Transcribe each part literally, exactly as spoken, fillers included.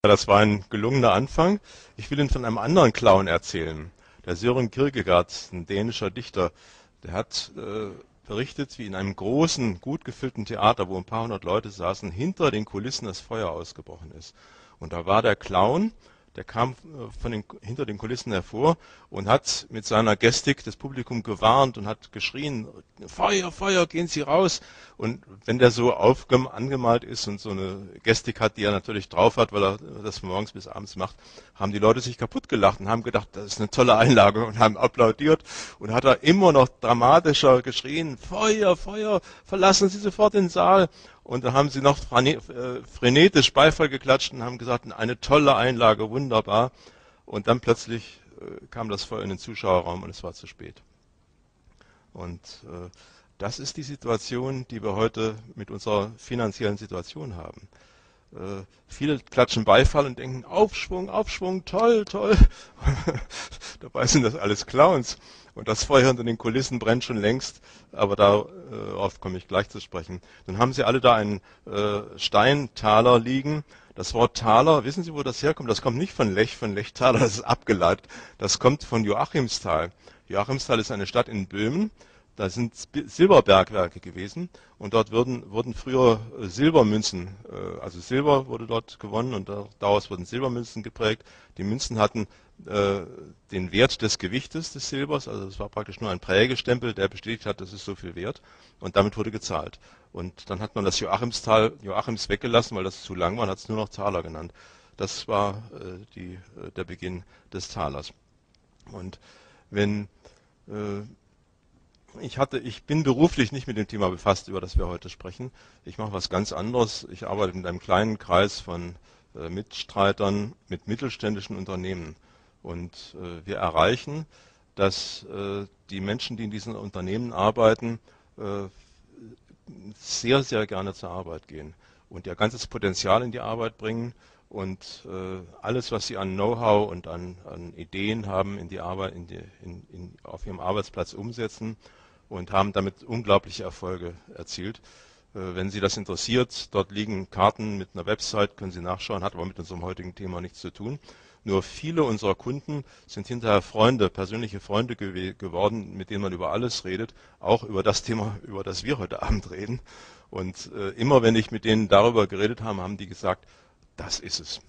Das war ein gelungener Anfang. Ich will Ihnen von einem anderen Clown erzählen. Der Søren Kierkegaard, ein dänischer Dichter, der hat äh, berichtet, wie in einem großen, gut gefüllten Theater, wo ein paar hundert Leute saßen, hinter den Kulissen das Feuer ausgebrochen ist. Und da war der Clown, der kam äh, von den, hinter den Kulissen hervor und hat mit seiner Gestik das Publikum gewarnt und hat geschrien: Feuer, Feuer, gehen Sie raus! Und wenn der so aufgem angemalt ist und so eine Gestik hat, die er natürlich drauf hat, weil er das von morgens bis abends macht, haben die Leute sich kaputt gelacht und haben gedacht, das ist eine tolle Einlage, und haben applaudiert. Und hat er immer noch dramatischer geschrien: Feuer, Feuer, verlassen Sie sofort den Saal! Und da haben sie noch frenetisch Beifall geklatscht und haben gesagt, eine tolle Einlage, wunderbar. Und dann plötzlich äh, kam das Feuer in den Zuschauerraum und es war zu spät. Und äh, das ist die Situation, die wir heute mit unserer finanziellen Situation haben. Äh, viele klatschen Beifall und denken, Aufschwung, Aufschwung, toll, toll. Dabei sind das alles Clowns. Und das Feuer hinter den Kulissen brennt schon längst, aber darauf komme ich gleich zu sprechen. Dann haben Sie alle da einen äh, Steintaler liegen. Das Wort Taler, wissen Sie, wo das herkommt? Das kommt nicht von Lech, von Lechtaler, das ist abgeleitet. Das kommt von Joachimsthal. Joachimsthal ist eine Stadt in Böhmen. Da sind Silberbergwerke gewesen und dort wurden, wurden früher Silbermünzen, äh, also Silber wurde dort gewonnen und daraus wurden Silbermünzen geprägt. Die Münzen hatten äh, den Wert des Gewichtes des Silbers, also es war praktisch nur ein Prägestempel, der bestätigt hat, das ist so viel wert, und damit wurde gezahlt. Und dann hat man das Joachimsthal, Joachims weggelassen, weil das zu lang war, und hat es nur noch Taler genannt. Das war äh, die, äh, der Beginn des Talers. Und wenn äh, Ich, hatte, ich bin beruflich nicht mit dem Thema befasst, über das wir heute sprechen. Ich mache was ganz anderes. Ich arbeite mit einem kleinen Kreis von äh, Mitstreitern mit mittelständischen Unternehmen. Und äh, wir erreichen, dass äh, die Menschen, die in diesen Unternehmen arbeiten, äh, sehr, sehr gerne zur Arbeit gehen und ihr ganzes Potenzial in die Arbeit bringen und äh, alles, was sie an Know-how und an, an Ideen haben, in die Arbeit, in die, in, in, auf ihrem Arbeitsplatz umsetzen und haben damit unglaubliche Erfolge erzielt. Äh, wenn Sie das interessiert, dort liegen Karten mit einer Website, können Sie nachschauen, hat aber mit unserem heutigen Thema nichts zu tun. Nur viele unserer Kunden sind hinterher Freunde, persönliche Freunde gew geworden, mit denen man über alles redet, auch über das Thema, über das wir heute Abend reden. Und äh, immer wenn ich mit denen darüber geredet habe, haben die gesagt, das ist es.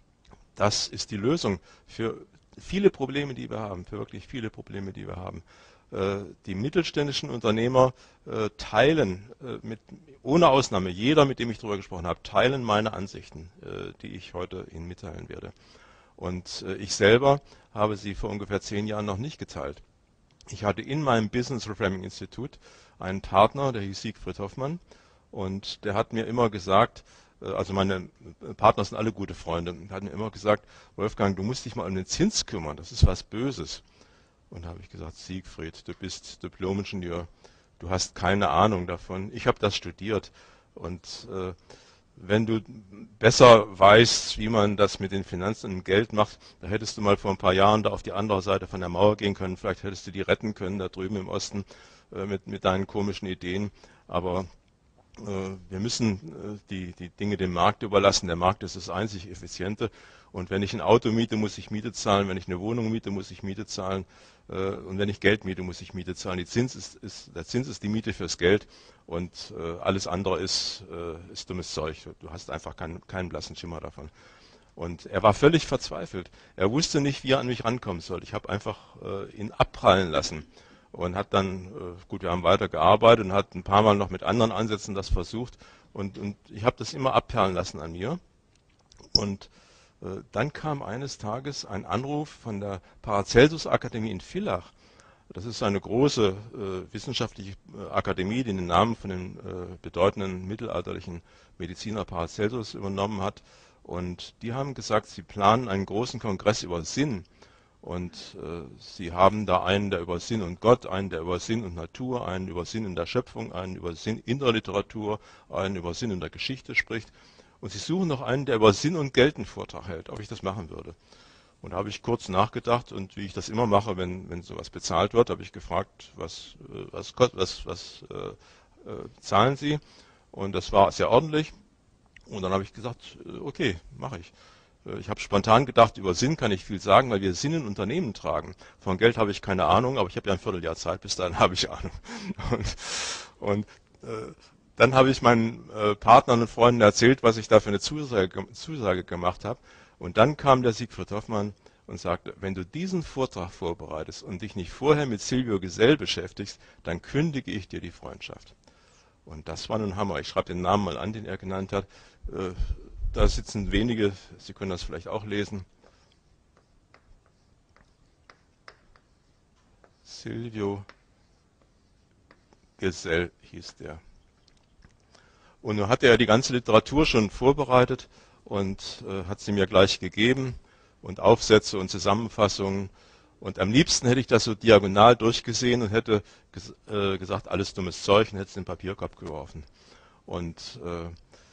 Das ist die Lösung für viele Probleme, die wir haben, für wirklich viele Probleme, die wir haben. Äh, die mittelständischen Unternehmer äh, teilen, äh, mit, ohne Ausnahme, jeder, mit dem ich darüber gesprochen habe, teilen meine Ansichten, äh, die ich heute Ihnen mitteilen werde. Und äh, ich selber habe sie vor ungefähr zehn Jahren noch nicht geteilt. Ich hatte in meinem Business Reframing Institut einen Partner, der hieß Siegfried Hoffmann, und der hat mir immer gesagt, also meine Partner sind alle gute Freunde, der hat mir immer gesagt, Wolfgang, du musst dich mal um den Zins kümmern, das ist was Böses. Und da habe ich gesagt, Siegfried, du bist Diplom-Ingenieur, du hast keine Ahnung davon, ich habe das studiert, und äh, wenn du besser weißt, wie man das mit den Finanzen und Geld macht, da hättest du mal vor ein paar Jahren da auf die andere Seite von der Mauer gehen können, vielleicht hättest du die retten können, da drüben im Osten, äh, mit, mit deinen komischen Ideen, aber äh, wir müssen äh, die, die Dinge dem Markt überlassen. Der Markt ist das einzig Effiziente. Und wenn ich ein Auto miete, muss ich Miete zahlen. Wenn ich eine Wohnung miete, muss ich Miete zahlen. Äh, und wenn ich Geld miete, muss ich Miete zahlen. Die Zins ist, ist, der Zins ist die Miete fürs Geld. Und äh, alles andere ist, äh, ist dummes Zeug. Du hast einfach keinen, keinen blassen Schimmer davon. Und er war völlig verzweifelt. Er wusste nicht, wie er an mich rankommen soll. Ich habe einfach äh, ihn abprallen lassen. Und hat dann, äh, gut, wir haben weiter gearbeitet und hat ein paar Mal noch mit anderen Ansätzen das versucht. Und, und ich habe das immer abperlen lassen an mir. Und äh, dann kam eines Tages ein Anruf von der Paracelsus-Akademie in Villach. Das ist eine große äh, wissenschaftliche äh, Akademie, die den Namen von dem äh, bedeutenden mittelalterlichen Mediziner Paracelsus übernommen hat. Und die haben gesagt, sie planen einen großen Kongress über Sinn. Und äh, sie haben da einen, der über Sinn und Gott, einen, der über Sinn und Natur, einen über Sinn in der Schöpfung, einen über Sinn in der Literatur, einen über Sinn in der Geschichte spricht. Und sie suchen noch einen, der über Sinn und Geld einen Vortrag hält, ob ich das machen würde. Und da habe ich kurz nachgedacht, und wie ich das immer mache, wenn, wenn sowas bezahlt wird, habe ich gefragt, was, äh, was, was, was äh, äh, zahlen Sie? Und das war sehr ordentlich. Und dann habe ich gesagt, äh, okay, mache ich. Ich habe spontan gedacht, über Sinn kann ich viel sagen, weil wir Sinn in Unternehmen tragen. Von Geld habe ich keine Ahnung, aber ich habe ja ein Vierteljahr Zeit, bis dahin habe ich Ahnung. Und, und äh, dann habe ich meinen äh, Partnern und Freunden erzählt, was ich da für eine Zusage, Zusage gemacht habe. Und dann kam der Siegfried Hoffmann und sagte, wenn du diesen Vortrag vorbereitest und dich nicht vorher mit Silvio Gesell beschäftigst, dann kündige ich dir die Freundschaft. Und das war nun Hammer. Ich schreibe den Namen mal an, den er genannt hat. Äh, Da sitzen wenige, Sie können das vielleicht auch lesen. Silvio Gesell hieß der. Und nun hat er die ganze Literatur schon vorbereitet und äh, hat sie mir gleich gegeben und Aufsätze und Zusammenfassungen. Und am liebsten hätte ich das so diagonal durchgesehen und hätte ges äh, gesagt, alles dummes Zeug und hätte es in den Papierkorb geworfen. Und äh,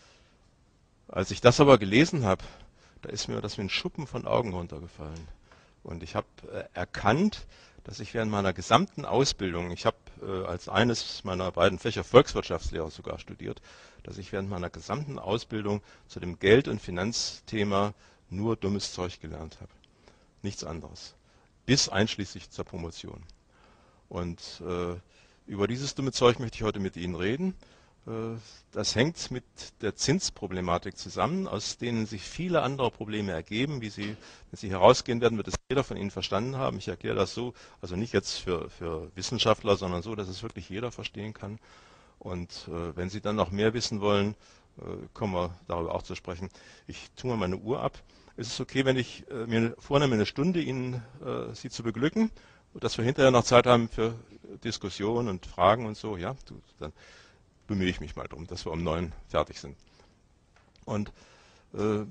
als ich das aber gelesen habe, da ist mir das wie ein Schuppen von Augen runtergefallen. Und ich habe äh, erkannt, dass ich während meiner gesamten Ausbildung, ich habe äh, als eines meiner beiden Fächer Volkswirtschaftslehre sogar studiert, dass ich während meiner gesamten Ausbildung zu dem Geld- und Finanzthema nur dummes Zeug gelernt habe. Nichts anderes. Bis einschließlich zur Promotion. Und äh, über dieses dumme Zeug möchte ich heute mit Ihnen reden. Das hängt mit der Zinsproblematik zusammen, aus denen sich viele andere Probleme ergeben. Wie Sie, wenn Sie herausgehen werden, wird es jeder von Ihnen verstanden haben. Ich erkläre das so, also nicht jetzt für, für Wissenschaftler, sondern so, dass es wirklich jeder verstehen kann. Und äh, wenn Sie dann noch mehr wissen wollen, äh, kommen wir darüber auch zu sprechen. Ich tue mal meine Uhr ab. Ist es okay, wenn ich äh, mir vornehme, eine Stunde Ihnen äh, Sie zu beglücken, dass wir hinterher noch Zeit haben für Diskussionen und Fragen und so? Ja, du, dann bemühe ich mich mal darum, dass wir um neun fertig sind. Und äh,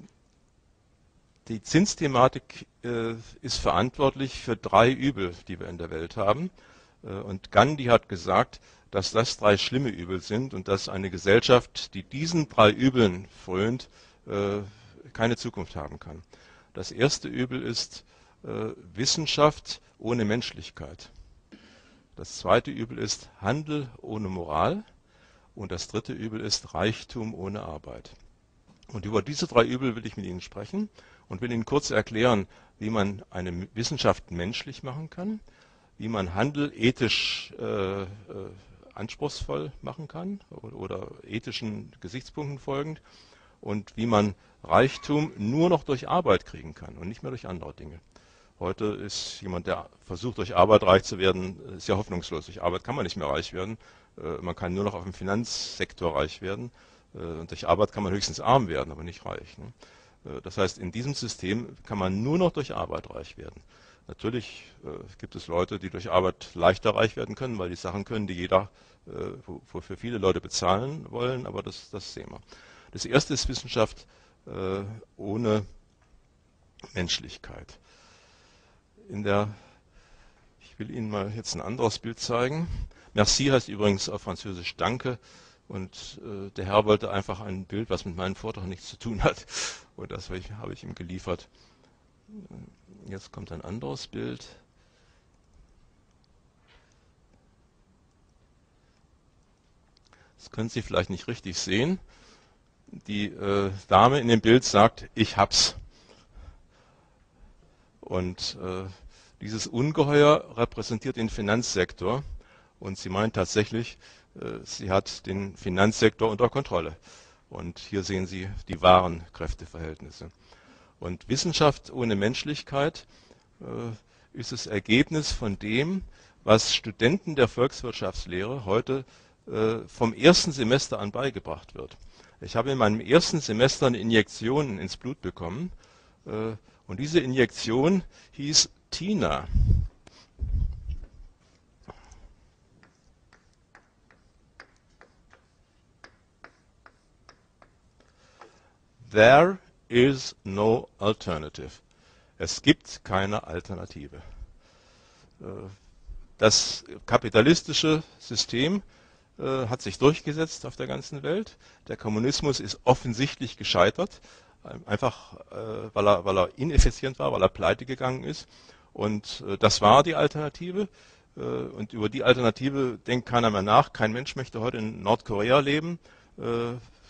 die Zinsthematik äh, ist verantwortlich für drei Übel, die wir in der Welt haben. Äh, und Gandhi hat gesagt, dass das drei schlimme Übel sind und dass eine Gesellschaft, die diesen drei Übeln frönt, äh, keine Zukunft haben kann. Das erste Übel ist äh, Wissenschaft ohne Menschlichkeit. Das zweite Übel ist Handel ohne Moral. Und das dritte Übel ist Reichtum ohne Arbeit. Und über diese drei Übel will ich mit Ihnen sprechen und will Ihnen kurz erklären, wie man eine Wissenschaft menschlich machen kann, wie man Handel ethisch äh, äh, anspruchsvoll machen kann oder, oder ethischen Gesichtspunkten folgend und wie man Reichtum nur noch durch Arbeit kriegen kann und nicht mehr durch andere Dinge. Heute ist jemand, der versucht, durch Arbeit reich zu werden, ist ja hoffnungslos. Durch Arbeit kann man nicht mehr reich werden. Man kann nur noch auf dem Finanzsektor reich werden. Und durch Arbeit kann man höchstens arm werden, aber nicht reich. Das heißt, in diesem System kann man nur noch durch Arbeit reich werden. Natürlich gibt es Leute, die durch Arbeit leichter reich werden können, weil die Sachen können, die jeder, wofür viele Leute bezahlen wollen, aber das, das sehen wir. Das erste ist Wissenschaft ohne Menschlichkeit. In der, ich will Ihnen mal jetzt ein anderes Bild zeigen. Merci heißt übrigens auf Französisch Danke. Und äh, der Herr wollte einfach ein Bild, was mit meinem Vortrag nichts zu tun hat. Und das habe ich, habe ich ihm geliefert. Jetzt kommt ein anderes Bild. Das können Sie vielleicht nicht richtig sehen. Die äh, Dame in dem Bild sagt, ich hab's. Und äh, dieses Ungeheuer repräsentiert den Finanzsektor und sie meint tatsächlich, äh, sie hat den Finanzsektor unter Kontrolle. Und hier sehen Sie die wahren Kräfteverhältnisse. Und Wissenschaft ohne Menschlichkeit äh, ist das Ergebnis von dem, was Studenten der Volkswirtschaftslehre heute äh, vom ersten Semester an beigebracht wird. Ich habe in meinem ersten Semester eine Injektion ins Blut bekommen. Äh, Und diese Injektion hieß Tina. There is no alternative. Es gibt keine Alternative. Das kapitalistische System äh, hat sich durchgesetzt auf der ganzen Welt. Der Kommunismus ist offensichtlich gescheitert. Einfach, äh, weil, er, weil er ineffizient war, weil er pleite gegangen ist. Und äh, das war die Alternative. Äh, und über die Alternative denkt keiner mehr nach. Kein Mensch möchte heute in Nordkorea leben. Äh,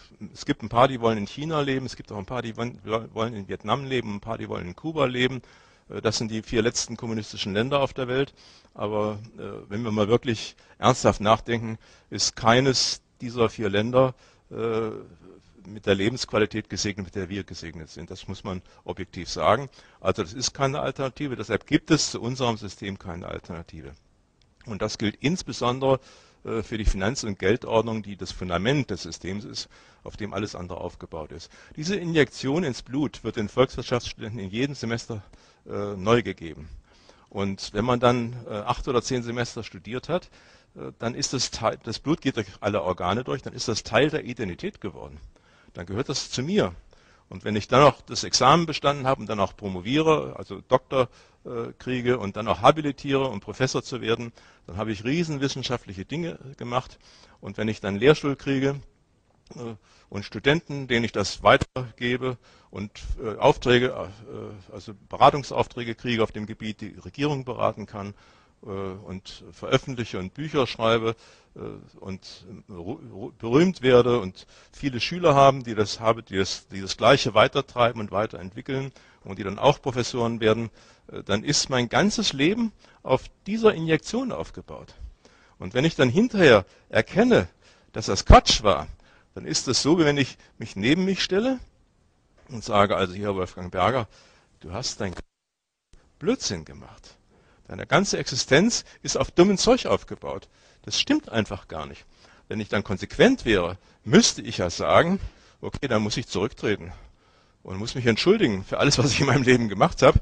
es gibt ein paar, die wollen in China leben, es gibt auch ein paar, die wollen in Vietnam leben, ein paar, die wollen in Kuba leben. Das sind die vier letzten kommunistischen Länder auf der Welt. Aber äh, wenn wir mal wirklich ernsthaft nachdenken, ist keines dieser vier Länder äh, mit der Lebensqualität gesegnet, mit der wir gesegnet sind. Das muss man objektiv sagen. Also das ist keine Alternative. Deshalb gibt es zu unserem System keine Alternative. Und das gilt insbesondere äh, für die Finanz- und Geldordnung, die das Fundament des Systems ist, auf dem alles andere aufgebaut ist. Diese Injektion ins Blut wird den Volkswirtschaftsstudenten in jedem Semester äh, neu gegeben. Und wenn man dann äh, acht oder zehn Semester studiert hat, äh, dann ist das Teil, das Blut geht durch alle Organe durch, dann ist das Teil der Identität geworden. Dann gehört das zu mir. Und wenn ich dann noch das Examen bestanden habe und dann auch promoviere, also Doktor äh, kriege und dann auch habilitiere, um Professor zu werden, dann habe ich riesenwissenschaftliche Dinge gemacht. Und wenn ich dann Lehrstuhl kriege äh, und Studenten, denen ich das weitergebe und äh, Aufträge, äh, also Beratungsaufträge kriege auf dem Gebiet, die Regierung beraten kann äh, und veröffentliche und Bücher schreibe äh, und äh, berühmt werde und viele Schüler haben, die das, habe, die das, die das Gleiche weitertreiben und weiterentwickeln und die dann auch Professoren werden, äh, dann ist mein ganzes Leben auf dieser Injektion aufgebaut. Und wenn ich dann hinterher erkenne, dass das Quatsch war, dann ist es so, wie wenn ich mich neben mich stelle und sage, also hier Wolfgang Berger, du hast dein Blödsinn gemacht. Deine ganze Existenz ist auf dummen Zeug aufgebaut. Das stimmt einfach gar nicht. Wenn ich dann konsequent wäre, müsste ich ja sagen, okay, dann muss ich zurücktreten und muss mich entschuldigen für alles, was ich in meinem Leben gemacht habe.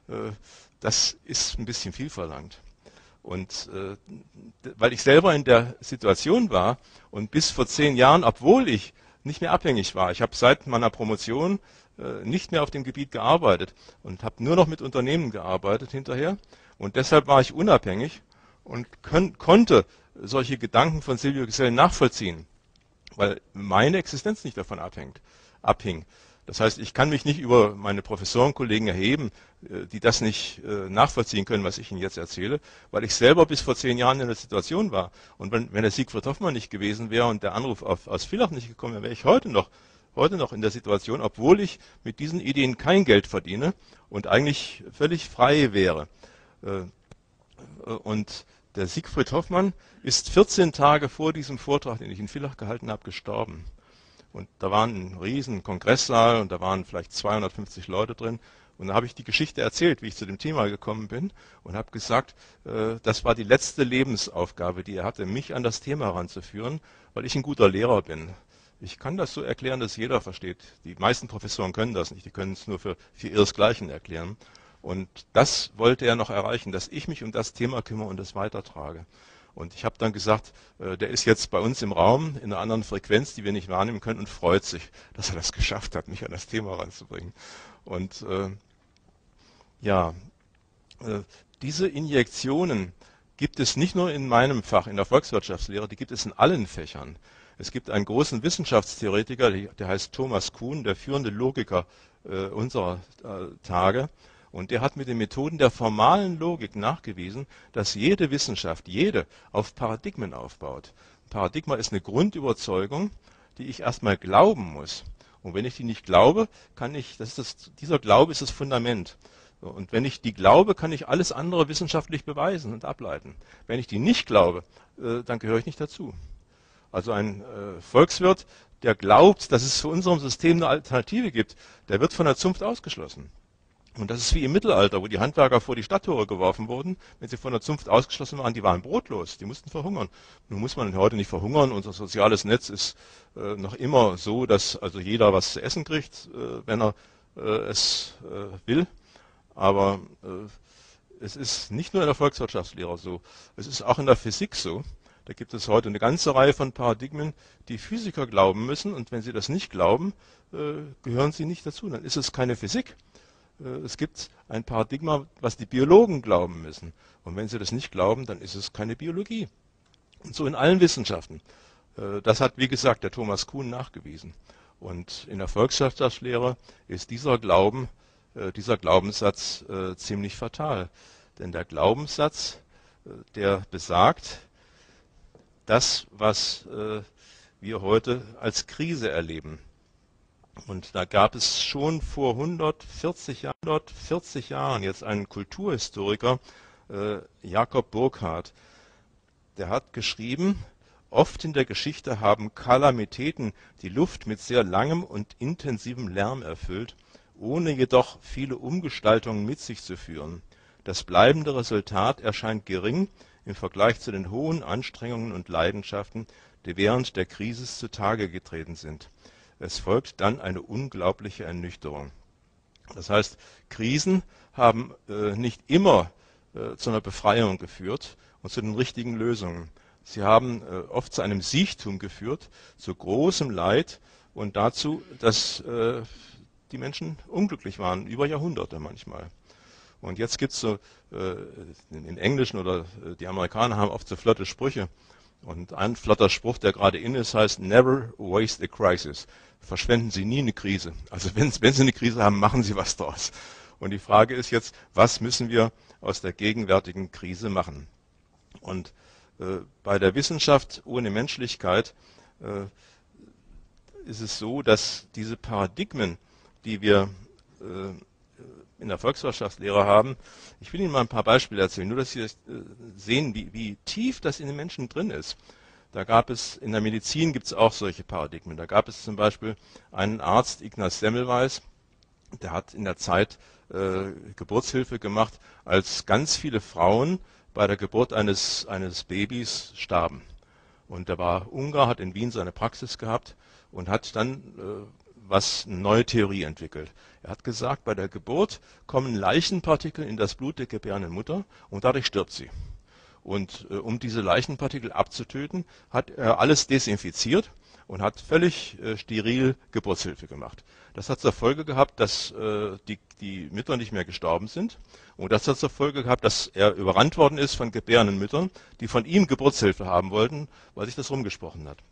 Das ist ein bisschen viel verlangt. Und äh, weil ich selber in der Situation war und bis vor zehn Jahren, obwohl ich nicht mehr abhängig war, ich habe seit meiner Promotion äh, nicht mehr auf dem Gebiet gearbeitet und habe nur noch mit Unternehmen gearbeitet hinterher. Und deshalb war ich unabhängig und kon konnte solche Gedanken von Silvio Gesell nachvollziehen, weil meine Existenz nicht davon abhängt, abhing. Das heißt, ich kann mich nicht über meine Professorenkollegen erheben, die das nicht nachvollziehen können, was ich Ihnen jetzt erzähle, weil ich selber bis vor zehn Jahren in der Situation war. Und wenn, wenn der Siegfried Hoffmann nicht gewesen wäre und der Anruf auf, aus Villach nicht gekommen wäre, wäre ich heute noch, heute noch in der Situation, obwohl ich mit diesen Ideen kein Geld verdiene und eigentlich völlig frei wäre. Und der Siegfried Hoffmann ist vierzehn Tage vor diesem Vortrag, den ich in Villach gehalten habe, gestorben. Und da war ein riesen Kongresssaal und da waren vielleicht zweihundertfünfzig Leute drin. Und da habe ich die Geschichte erzählt, wie ich zu dem Thema gekommen bin und habe gesagt, äh, das war die letzte Lebensaufgabe, die er hatte, mich an das Thema heranzuführen, weil ich ein guter Lehrer bin. Ich kann das so erklären, dass jeder versteht. Die meisten Professoren können das nicht, die können es nur für, für ihresgleichen erklären. Und das wollte er noch erreichen, dass ich mich um das Thema kümmere und es weitertrage. Und ich habe dann gesagt, äh, der ist jetzt bei uns im Raum in einer anderen Frequenz, die wir nicht wahrnehmen können und freut sich, dass er das geschafft hat, mich an das Thema ranzubringen. Und äh, ja, äh, diese Injektionen gibt es nicht nur in meinem Fach, in der Volkswirtschaftslehre, die gibt es in allen Fächern. Es gibt einen großen Wissenschaftstheoretiker, der heißt Thomas Kuhn, der führende Logiker äh, unserer äh, Tage. Und der hat mit den Methoden der formalen Logik nachgewiesen, dass jede Wissenschaft, jede, auf Paradigmen aufbaut. Ein Paradigma ist eine Grundüberzeugung, die ich erstmal glauben muss. Und wenn ich die nicht glaube, kann ich, das ist das, dieser Glaube ist das Fundament. Und wenn ich die glaube, kann ich alles andere wissenschaftlich beweisen und ableiten. Wenn ich die nicht glaube, äh, dann gehöre ich nicht dazu. Also ein äh, Volkswirt, der glaubt, dass es zu unserem System eine Alternative gibt, der wird von der Zunft ausgeschlossen. Und das ist wie im Mittelalter, wo die Handwerker vor die Stadttore geworfen wurden. Wenn sie von der Zunft ausgeschlossen waren, die waren brotlos, die mussten verhungern. Nun muss man heute nicht verhungern. Unser soziales Netz ist äh, noch immer so, dass also jeder was zu essen kriegt, äh, wenn er äh, es äh, will. Aber äh, es ist nicht nur in der Volkswirtschaftslehre so, es ist auch in der Physik so. Da gibt es heute eine ganze Reihe von Paradigmen, die Physiker glauben müssen. Und wenn sie das nicht glauben, äh, gehören sie nicht dazu. Dann ist es keine Physik. Es gibt ein Paradigma, was die Biologen glauben müssen. Und wenn sie das nicht glauben, dann ist es keine Biologie. Und so in allen Wissenschaften. Das hat, wie gesagt, der Thomas Kuhn nachgewiesen. Und in der Volkswirtschaftslehre ist dieser Glauben, dieser Glaubenssatz ziemlich fatal. Denn der Glaubenssatz, der besagt, das, was wir heute als Krise erleben. Und da gab es schon vor hundertvierzig Jahren jetzt einen Kulturhistoriker, äh, Jakob Burckhardt, der hat geschrieben, oft in der Geschichte haben Kalamitäten die Luft mit sehr langem und intensivem Lärm erfüllt, ohne jedoch viele Umgestaltungen mit sich zu führen. Das bleibende Resultat erscheint gering im Vergleich zu den hohen Anstrengungen und Leidenschaften, die während der Krise zutage getreten sind. Es folgt dann eine unglaubliche Ernüchterung. Das heißt, Krisen haben äh, nicht immer äh, zu einer Befreiung geführt und zu den richtigen Lösungen. Sie haben äh, oft zu einem Siechtum geführt, zu großem Leid und dazu, dass äh, die Menschen unglücklich waren, über Jahrhunderte manchmal. Und jetzt gibt es so, äh, in, in Englischen oder äh, die Amerikaner haben oft so flotte Sprüche. Und ein flotter Spruch, der gerade in ist, heißt, never waste a crisis. Verschwenden Sie nie eine Krise. Also wenn, wenn Sie eine Krise haben, machen Sie was draus. Und die Frage ist jetzt, was müssen wir aus der gegenwärtigen Krise machen? Und äh, bei der Wissenschaft ohne Menschlichkeit äh, ist es so, dass diese Paradigmen, die wir äh, in der Volkswirtschaftslehre haben, ich will Ihnen mal ein paar Beispiele erzählen, nur dass Sie sehen, wie, wie tief das in den Menschen drin ist. Da gab es, in der Medizin gibt es auch solche Paradigmen. Da gab es zum Beispiel einen Arzt, Ignaz Semmelweis, der hat in der Zeit äh, Geburtshilfe gemacht, als ganz viele Frauen bei der Geburt eines, eines Babys starben. Und der war Ungar, hat in Wien seine Praxis gehabt und hat dann äh, was eine neue Theorie entwickelt. Er hat gesagt, bei der Geburt kommen Leichenpartikel in das Blut der gebärenden Mutter und dadurch stirbt sie. Und äh, um diese Leichenpartikel abzutöten, hat er alles desinfiziert und hat völlig äh, steril Geburtshilfe gemacht. Das hat zur Folge gehabt, dass äh, die, die Mütter nicht mehr gestorben sind. Und das hat zur Folge gehabt, dass er überrannt worden ist von gebärenden Müttern, die von ihm Geburtshilfe haben wollten, weil sich das rumgesprochen hat.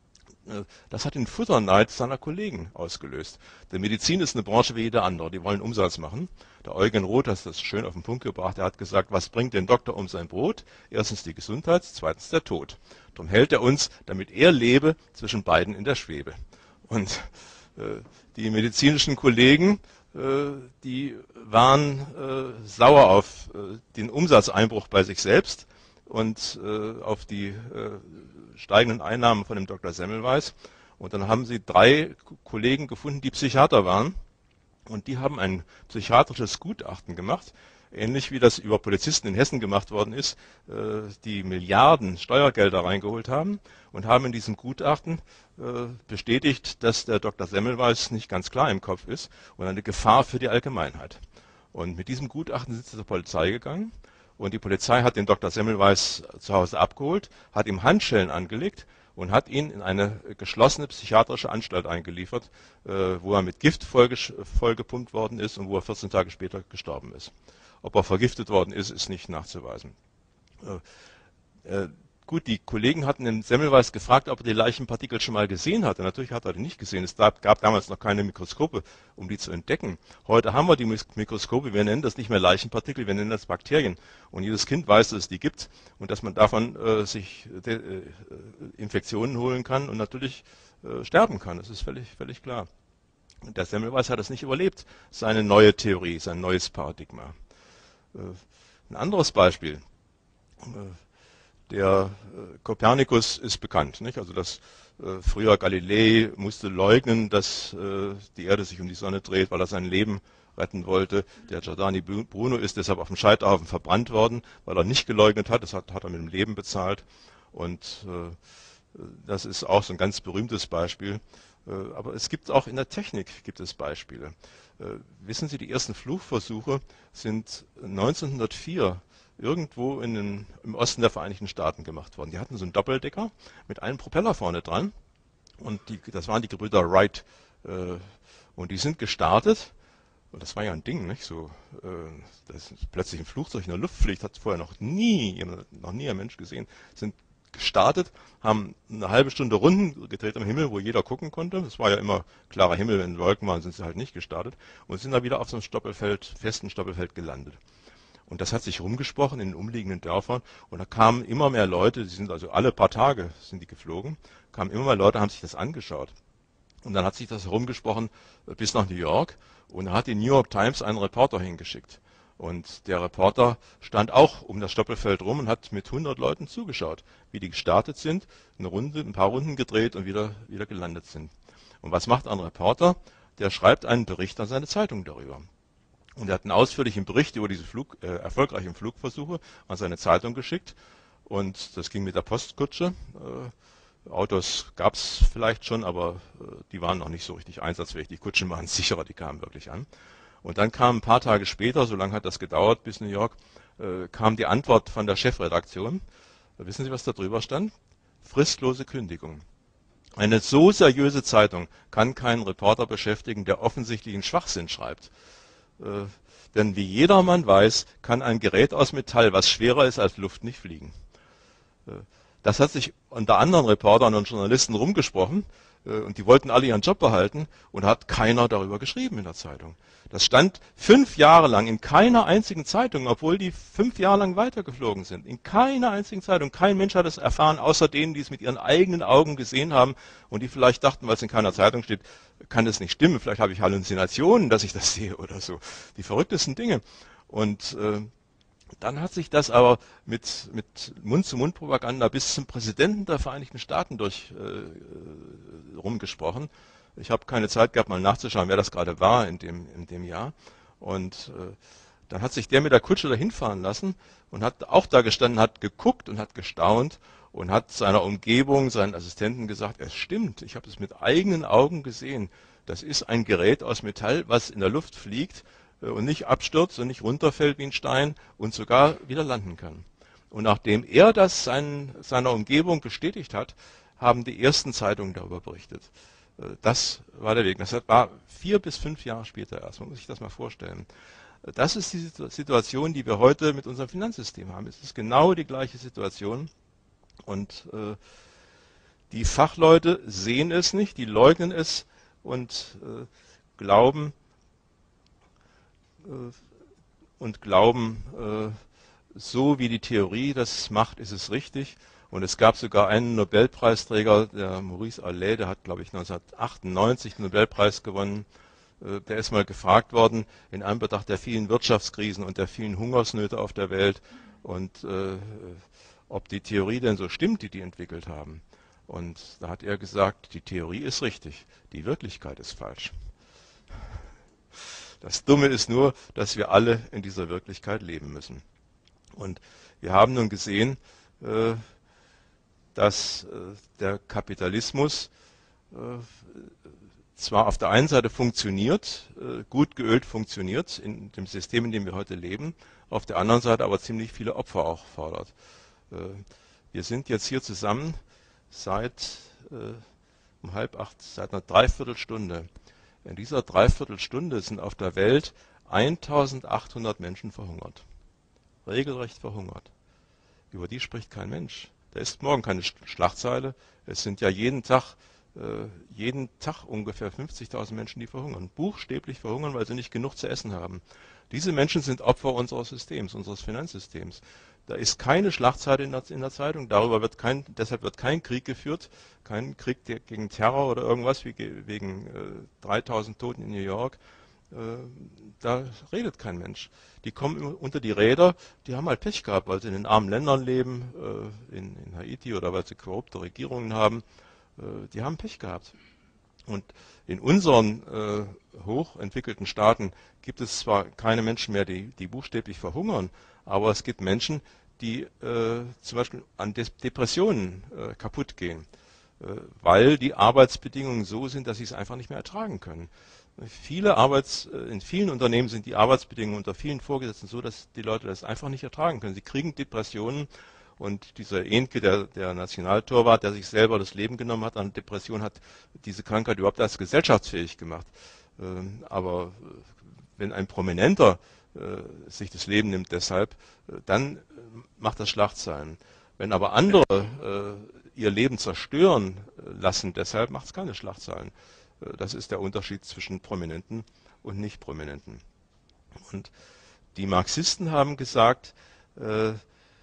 Das hat den Futterneid seiner Kollegen ausgelöst. Denn Medizin ist eine Branche wie jede andere. Die wollen Umsatz machen. Der Eugen Roth hat das schön auf den Punkt gebracht. Er hat gesagt, was bringt den Doktor um sein Brot? Erstens die Gesundheit, zweitens der Tod. Darum hält er uns, damit er lebe, zwischen beiden in der Schwebe. Und äh, die medizinischen Kollegen, äh, die waren äh, sauer auf äh, den Umsatzeinbruch bei sich selbst und äh, auf die äh, steigenden Einnahmen von dem Doktor Semmelweis. Und dann haben sie drei Kollegen gefunden, die Psychiater waren. Und die haben ein psychiatrisches Gutachten gemacht, ähnlich wie das über Polizisten in Hessen gemacht worden ist, äh, die Milliarden Steuergelder reingeholt haben und haben in diesem Gutachten äh, bestätigt, dass der Doktor Semmelweis nicht ganz klar im Kopf ist und eine Gefahr für die Allgemeinheit. Und mit diesem Gutachten sind sie zur Polizei gegangen. Und die Polizei hat den Doktor Semmelweis zu Hause abgeholt, hat ihm Handschellen angelegt und hat ihn in eine geschlossene psychiatrische Anstalt eingeliefert, äh, wo er mit Gift vollgepumpt worden ist und wo er vierzehn Tage später gestorben ist. Ob er vergiftet worden ist, ist nicht nachzuweisen. Äh, äh, gut, die Kollegen hatten den Semmelweis gefragt, ob er die Leichenpartikel schon mal gesehen hatte. Natürlich hat er die nicht gesehen. Es gab, gab damals noch keine Mikroskope, um die zu entdecken. Heute haben wir die Mikroskope. Wir nennen das nicht mehr Leichenpartikel, wir nennen das Bakterien. Und jedes Kind weiß, dass es die gibt und dass man davon äh, sich de, äh, Infektionen holen kann und natürlich äh, sterben kann. Das ist völlig, völlig klar. Und der Semmelweis hat es nicht überlebt, seine neue Theorie, sein neues Paradigma. Äh, ein anderes Beispiel. Äh, Der äh, Kopernikus ist bekannt, nicht? Also das äh, früher Galilei musste leugnen, dass äh, die Erde sich um die Sonne dreht, weil er sein Leben retten wollte. Der Giordani Bruno ist deshalb auf dem Scheiterhaufen verbrannt worden, weil er nicht geleugnet hat. Das hat, hat er mit dem Leben bezahlt. Und äh, das ist auch so ein ganz berühmtes Beispiel. Äh, aber es gibt auch in der Technik gibt es Beispiele. Äh, wissen Sie, die ersten Flugversuche sind neunzehnhundertvier irgendwo in den, im Osten der Vereinigten Staaten gemacht worden. Die hatten so einen Doppeldecker mit einem Propeller vorne dran und die, das waren die Gebrüder Wright äh, und die sind gestartet und das war ja ein Ding, nicht? So, äh, dass plötzlich ein Flugzeug in der Luft fliegt, hat vorher noch nie, noch nie ein Mensch gesehen, sind gestartet, haben eine halbe Stunde Runden gedreht am Himmel, wo jeder gucken konnte. Es war ja immer klarer Himmel, wenn Wolken waren, sind sie halt nicht gestartet und sind dann wieder auf so einem Stoppelfeld, festen Stoppelfeld gelandet. Und das hat sich rumgesprochen in den umliegenden Dörfern und da kamen immer mehr Leute, die sind also alle paar Tage sind die geflogen, kamen immer mehr Leute, haben sich das angeschaut. Und dann hat sich das herumgesprochen bis nach New York und da hat die New York Times einen Reporter hingeschickt. Und der Reporter stand auch um das Stoppelfeld rum und hat mit hundert Leuten zugeschaut, wie die gestartet sind, eine Runde, ein paar Runden gedreht und wieder, wieder gelandet sind. Und was macht ein Reporter? Der schreibt einen Bericht an seine Zeitung darüber. Und er hat einen ausführlichen Bericht über diese Flug, äh, erfolgreichen Flugversuche an seine Zeitung geschickt. Und das ging mit der Postkutsche. Äh, Autos gab es vielleicht schon, aber äh, die waren noch nicht so richtig einsatzfähig. Die Kutschen waren sicherer, die kamen wirklich an. Und dann kam ein paar Tage später, so lange hat das gedauert bis New York, äh, kam die Antwort von der Chefredaktion. Da wissen Sie, was da drüber stand? Fristlose Kündigung. Eine so seriöse Zeitung kann keinen Reporter beschäftigen, der offensichtlichen Schwachsinn schreibt. Äh, denn wie jedermann weiß, kann ein Gerät aus Metall, was schwerer ist als Luft, nicht fliegen. Äh, das hat sich unter anderen Reportern und Journalisten rumgesprochen äh, und die wollten alle ihren Job behalten und hat keiner darüber geschrieben in der Zeitung. Das stand fünf Jahre lang in keiner einzigen Zeitung, obwohl die fünf Jahre lang weitergeflogen sind. In keiner einzigen Zeitung. Kein Mensch hat es erfahren, außer denen, die es mit ihren eigenen Augen gesehen haben und die vielleicht dachten, weil es in keiner Zeitung steht, kann das nicht stimmen. Vielleicht habe ich Halluzinationen, dass ich das sehe oder so. Die verrücktesten Dinge. Und äh, dann hat sich das aber mit, mit Mund-zu-Mund-Propaganda bis zum Präsidenten der Vereinigten Staaten durch äh, rumgesprochen. Ich habe keine Zeit gehabt, mal nachzuschauen, wer das gerade war in dem, in dem Jahr. Und äh, dann hat sich der mit der Kutsche dahin fahren lassen und hat auch da gestanden, hat geguckt und hat gestaunt und hat seiner Umgebung, seinen Assistenten gesagt, es stimmt, ich habe es mit eigenen Augen gesehen. Das ist ein Gerät aus Metall, was in der Luft fliegt äh, und nicht abstürzt und nicht runterfällt wie ein Stein und sogar wieder landen kann. Und nachdem er das seinen, seiner Umgebung bestätigt hat, haben die ersten Zeitungen darüber berichtet. Das war der Weg. Das war vier bis fünf Jahre später erst. Man muss sich das mal vorstellen. Das ist die Situation, die wir heute mit unserem Finanzsystem haben. Es ist genau die gleiche Situation. Und äh, die Fachleute sehen es nicht, die leugnen es und äh, glauben äh, und glauben, äh, so wie die Theorie das macht, ist es richtig. Und es gab sogar einen Nobelpreisträger, der Maurice Allais, der hat, glaube ich, neunzehnhundertachtundneunzig den Nobelpreis gewonnen. Der ist mal gefragt worden, in Anbetracht der vielen Wirtschaftskrisen und der vielen Hungersnöte auf der Welt, und äh, ob die Theorie denn so stimmt, die die entwickelt haben. Und da hat er gesagt, die Theorie ist richtig, die Wirklichkeit ist falsch. Das Dumme ist nur, dass wir alle in dieser Wirklichkeit leben müssen. Und wir haben nun gesehen, äh, dass äh, der Kapitalismus äh, zwar auf der einen Seite funktioniert, äh, gut geölt funktioniert in dem System, in dem wir heute leben, auf der anderen Seite aber ziemlich viele Opfer auch fordert. Äh, wir sind jetzt hier zusammen seit äh, um halb acht, seit einer Dreiviertelstunde. In dieser Dreiviertelstunde sind auf der Welt eintausendachthundert Menschen verhungert. Regelrecht verhungert. Über die spricht kein Mensch. Da ist morgen keine Schlagzeile. Es sind ja jeden Tag, äh, jeden Tag ungefähr fünfzigtausend Menschen, die verhungern. Buchstäblich verhungern, weil sie nicht genug zu essen haben. Diese Menschen sind Opfer unseres Systems, unseres Finanzsystems. Da ist keine Schlagzeile in der, in der Zeitung. Darüber wird kein, deshalb wird kein Krieg geführt. Kein Krieg gegen Terror oder irgendwas wie wegen äh, dreitausend Toten in New York. Da redet kein Mensch. Die kommen unter die Räder, die haben halt Pech gehabt, weil sie in den armen Ländern leben, in, in Haiti, oder weil sie korrupte Regierungen haben. Die haben Pech gehabt. Und in unseren äh, hochentwickelten Staaten gibt es zwar keine Menschen mehr, die, die buchstäblich verhungern, aber es gibt Menschen, die äh, zum Beispiel an Des Depressionen äh, kaputt gehen, äh, weil die Arbeitsbedingungen so sind, dass sie es einfach nicht mehr ertragen können. Viele Arbeits, in vielen Unternehmen sind die Arbeitsbedingungen unter vielen Vorgesetzten so, dass die Leute das einfach nicht ertragen können. Sie kriegen Depressionen, und dieser Ehnke, der, der Nationaltorwart, der sich selber das Leben genommen hat an Depression, hat diese Krankheit überhaupt als gesellschaftsfähig gemacht. Aber wenn ein Prominenter sich das Leben nimmt deshalb, dann macht das Schlagzeilen. Wenn aber andere ihr Leben zerstören lassen, deshalb macht es keine Schlagzeilen. Das ist der Unterschied zwischen Prominenten und Nicht-Prominenten. Und Die Marxisten haben gesagt, äh,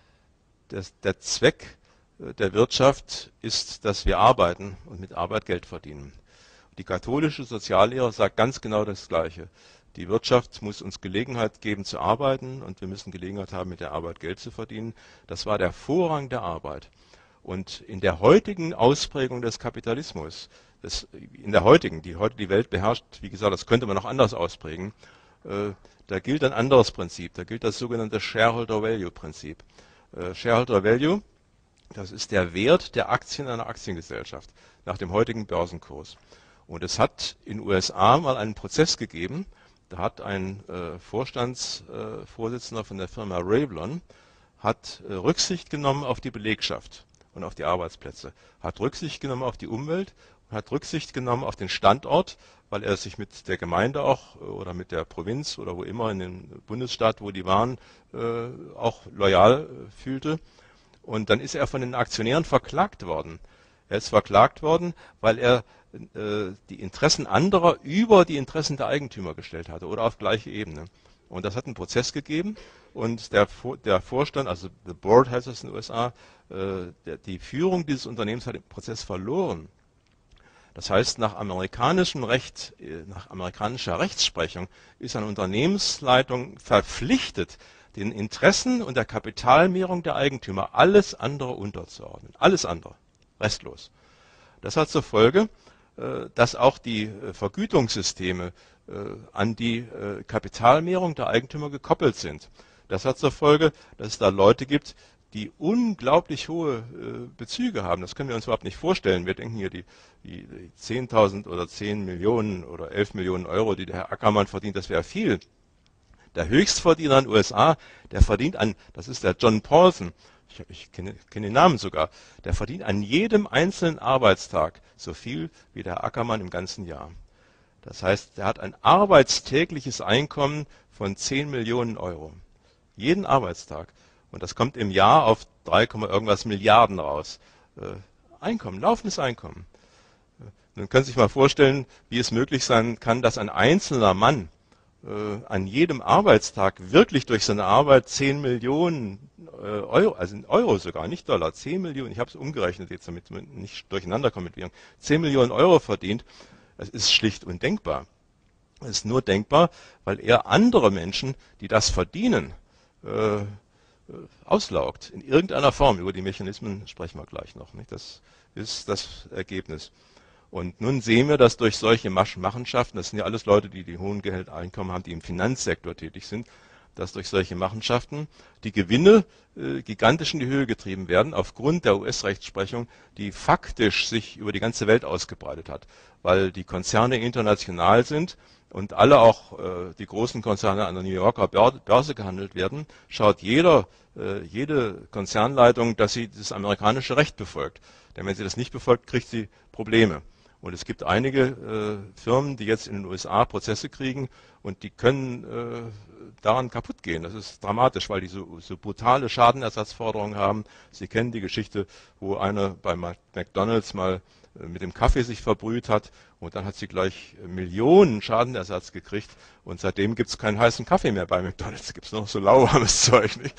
dass der Zweck der Wirtschaft ist, dass wir arbeiten und mit Arbeit Geld verdienen. Die katholische Soziallehre sagt ganz genau das Gleiche. Die Wirtschaft muss uns Gelegenheit geben zu arbeiten und wir müssen Gelegenheit haben, mit der Arbeit Geld zu verdienen. Das war der Vorrang der Arbeit. Und in der heutigen Ausprägung des Kapitalismus, das, in der heutigen, die heute die Welt beherrscht, wie gesagt, das könnte man noch anders ausprägen, äh, da gilt ein anderes Prinzip. Da gilt das sogenannte Shareholder Value Prinzip. Äh, Shareholder Value, das ist der Wert der Aktien einer Aktiengesellschaft nach dem heutigen Börsenkurs. Und es hat in den U S A mal einen Prozess gegeben, da hat ein äh, Vorstandsvorsitzender äh, von der Firma Revlon hat äh, Rücksicht genommen auf die Belegschaft und auf die Arbeitsplätze, hat Rücksicht genommen auf die Umwelt, hat Rücksicht genommen auf den Standort, weil er sich mit der Gemeinde auch oder mit der Provinz oder wo immer in dem Bundesstaat, wo die waren, äh, auch loyal äh, fühlte. Und dann ist er von den Aktionären verklagt worden. Er ist verklagt worden, weil er äh, die Interessen anderer über die Interessen der Eigentümer gestellt hatte oder auf gleiche Ebene. Und das hat einen Prozess gegeben und der, der Vorstand, also the Board heißt es in den U S A, äh, der, die Führung dieses Unternehmens hat den Prozess verloren. Das heißt, nach amerikanischem Recht, nach amerikanischer Rechtsprechung ist eine Unternehmensleitung verpflichtet, den Interessen und der Kapitalmehrung der Eigentümer alles andere unterzuordnen. Alles andere. Restlos. Das hat zur Folge, dass auch die Vergütungssysteme an die Kapitalmehrung der Eigentümer gekoppelt sind. Das hat zur Folge, dass es da Leute gibt, die unglaublich hohe Bezüge haben. Das können wir uns überhaupt nicht vorstellen. Wir denken hier, die, die, die zehntausend oder zehn Millionen oder elf Millionen Euro, die der Herr Ackermann verdient, das wäre viel. Der Höchstverdiener in den U S A, der verdient an, das ist der John Paulson, ich, ich kenne, kenne den Namen sogar, der verdient an jedem einzelnen Arbeitstag so viel wie der Ackermann im ganzen Jahr. Das heißt, der hat ein arbeitstägliches Einkommen von zehn Millionen Euro. Jeden Arbeitstag. Und das kommt im Jahr auf drei, irgendwas Milliarden raus. Äh, Einkommen, laufendes Einkommen. Nun können Sie sich mal vorstellen, wie es möglich sein kann, dass ein einzelner Mann äh, an jedem Arbeitstag wirklich durch seine Arbeit zehn Millionen äh, Euro, also in Euro sogar, nicht Dollar, zehn Millionen, ich habe es umgerechnet jetzt, damit wir nicht durcheinander kommen mit mir, zehn Millionen Euro verdient. Das ist schlicht undenkbar. Es ist nur denkbar, weil er andere Menschen, die das verdienen, äh, auslaugt, in irgendeiner Form. Über die Mechanismen sprechen wir gleich noch. Nicht? Das ist das Ergebnis. Und nun sehen wir, dass durch solche Machenschaften, das sind ja alles Leute, die die hohen Geldeinkommen haben, die im Finanzsektor tätig sind, dass durch solche Machenschaften die Gewinne äh, gigantisch in die Höhe getrieben werden, aufgrund der U S-Rechtsprechung, die faktisch sich über die ganze Welt ausgebreitet hat, weil die Konzerne international sind und alle auch äh, die großen Konzerne an der New Yorker Börse gehandelt werden, schaut jeder, äh, jede Konzernleitung, dass sie das amerikanische Recht befolgt. Denn wenn sie das nicht befolgt, kriegt sie Probleme. Und es gibt einige äh, Firmen, die jetzt in den U S A Prozesse kriegen und die können äh, daran kaputt gehen. Das ist dramatisch, weil die so, so brutale Schadenersatzforderungen haben. Sie kennen die Geschichte, wo einer bei McDonald's mal äh, mit dem Kaffee sich verbrüht hat und dann hat sie gleich Millionen Schadenersatz gekriegt und seitdem gibt es keinen heißen Kaffee mehr bei McDonald's. Da gibt es noch so lauwarmes Zeug. Nicht?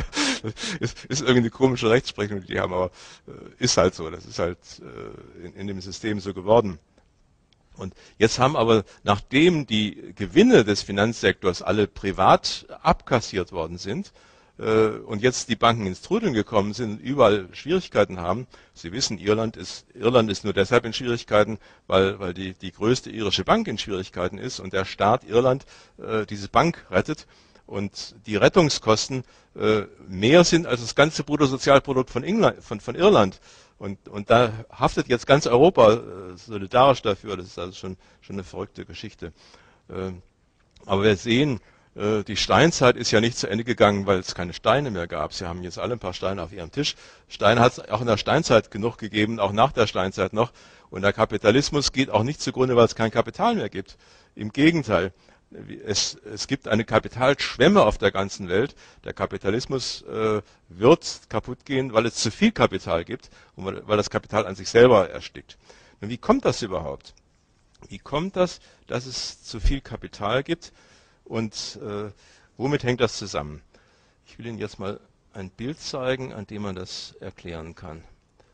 ist, ist irgendwie eine komische Rechtsprechung, die die haben, aber äh, ist halt so. Das ist halt äh, in, in dem System so geworden. Und jetzt haben aber, nachdem die Gewinne des Finanzsektors alle privat abkassiert worden sind äh, und jetzt die Banken ins Trudeln gekommen sind und überall Schwierigkeiten haben, Sie wissen, Irland ist, Irland ist nur deshalb in Schwierigkeiten, weil, weil die, die größte irische Bank in Schwierigkeiten ist und der Staat Irland äh, diese Bank rettet und die Rettungskosten äh, mehr sind als das ganze Bruttosozialprodukt von, England, von, von Irland. Und, und da haftet jetzt ganz Europa äh, solidarisch dafür. Das ist also schon, schon eine verrückte Geschichte. Äh, aber wir sehen, äh, die Steinzeit ist ja nicht zu Ende gegangen, weil es keine Steine mehr gab. Sie haben jetzt alle ein paar Steine auf ihrem Tisch. Steine hat es auch in der Steinzeit genug gegeben, auch nach der Steinzeit noch. Und der Kapitalismus geht auch nicht zugrunde, weil es kein Kapital mehr gibt. Im Gegenteil. Es, es gibt eine Kapitalschwemme auf der ganzen Welt. Der Kapitalismus äh, wird kaputt gehen, weil es zu viel Kapital gibt und weil, weil das Kapital an sich selber erstickt. Und wie kommt das überhaupt? Wie kommt das, dass es zu viel Kapital gibt? Und äh, Womit hängt das zusammen? Ich will Ihnen jetzt mal ein Bild zeigen, an dem man das erklären kann.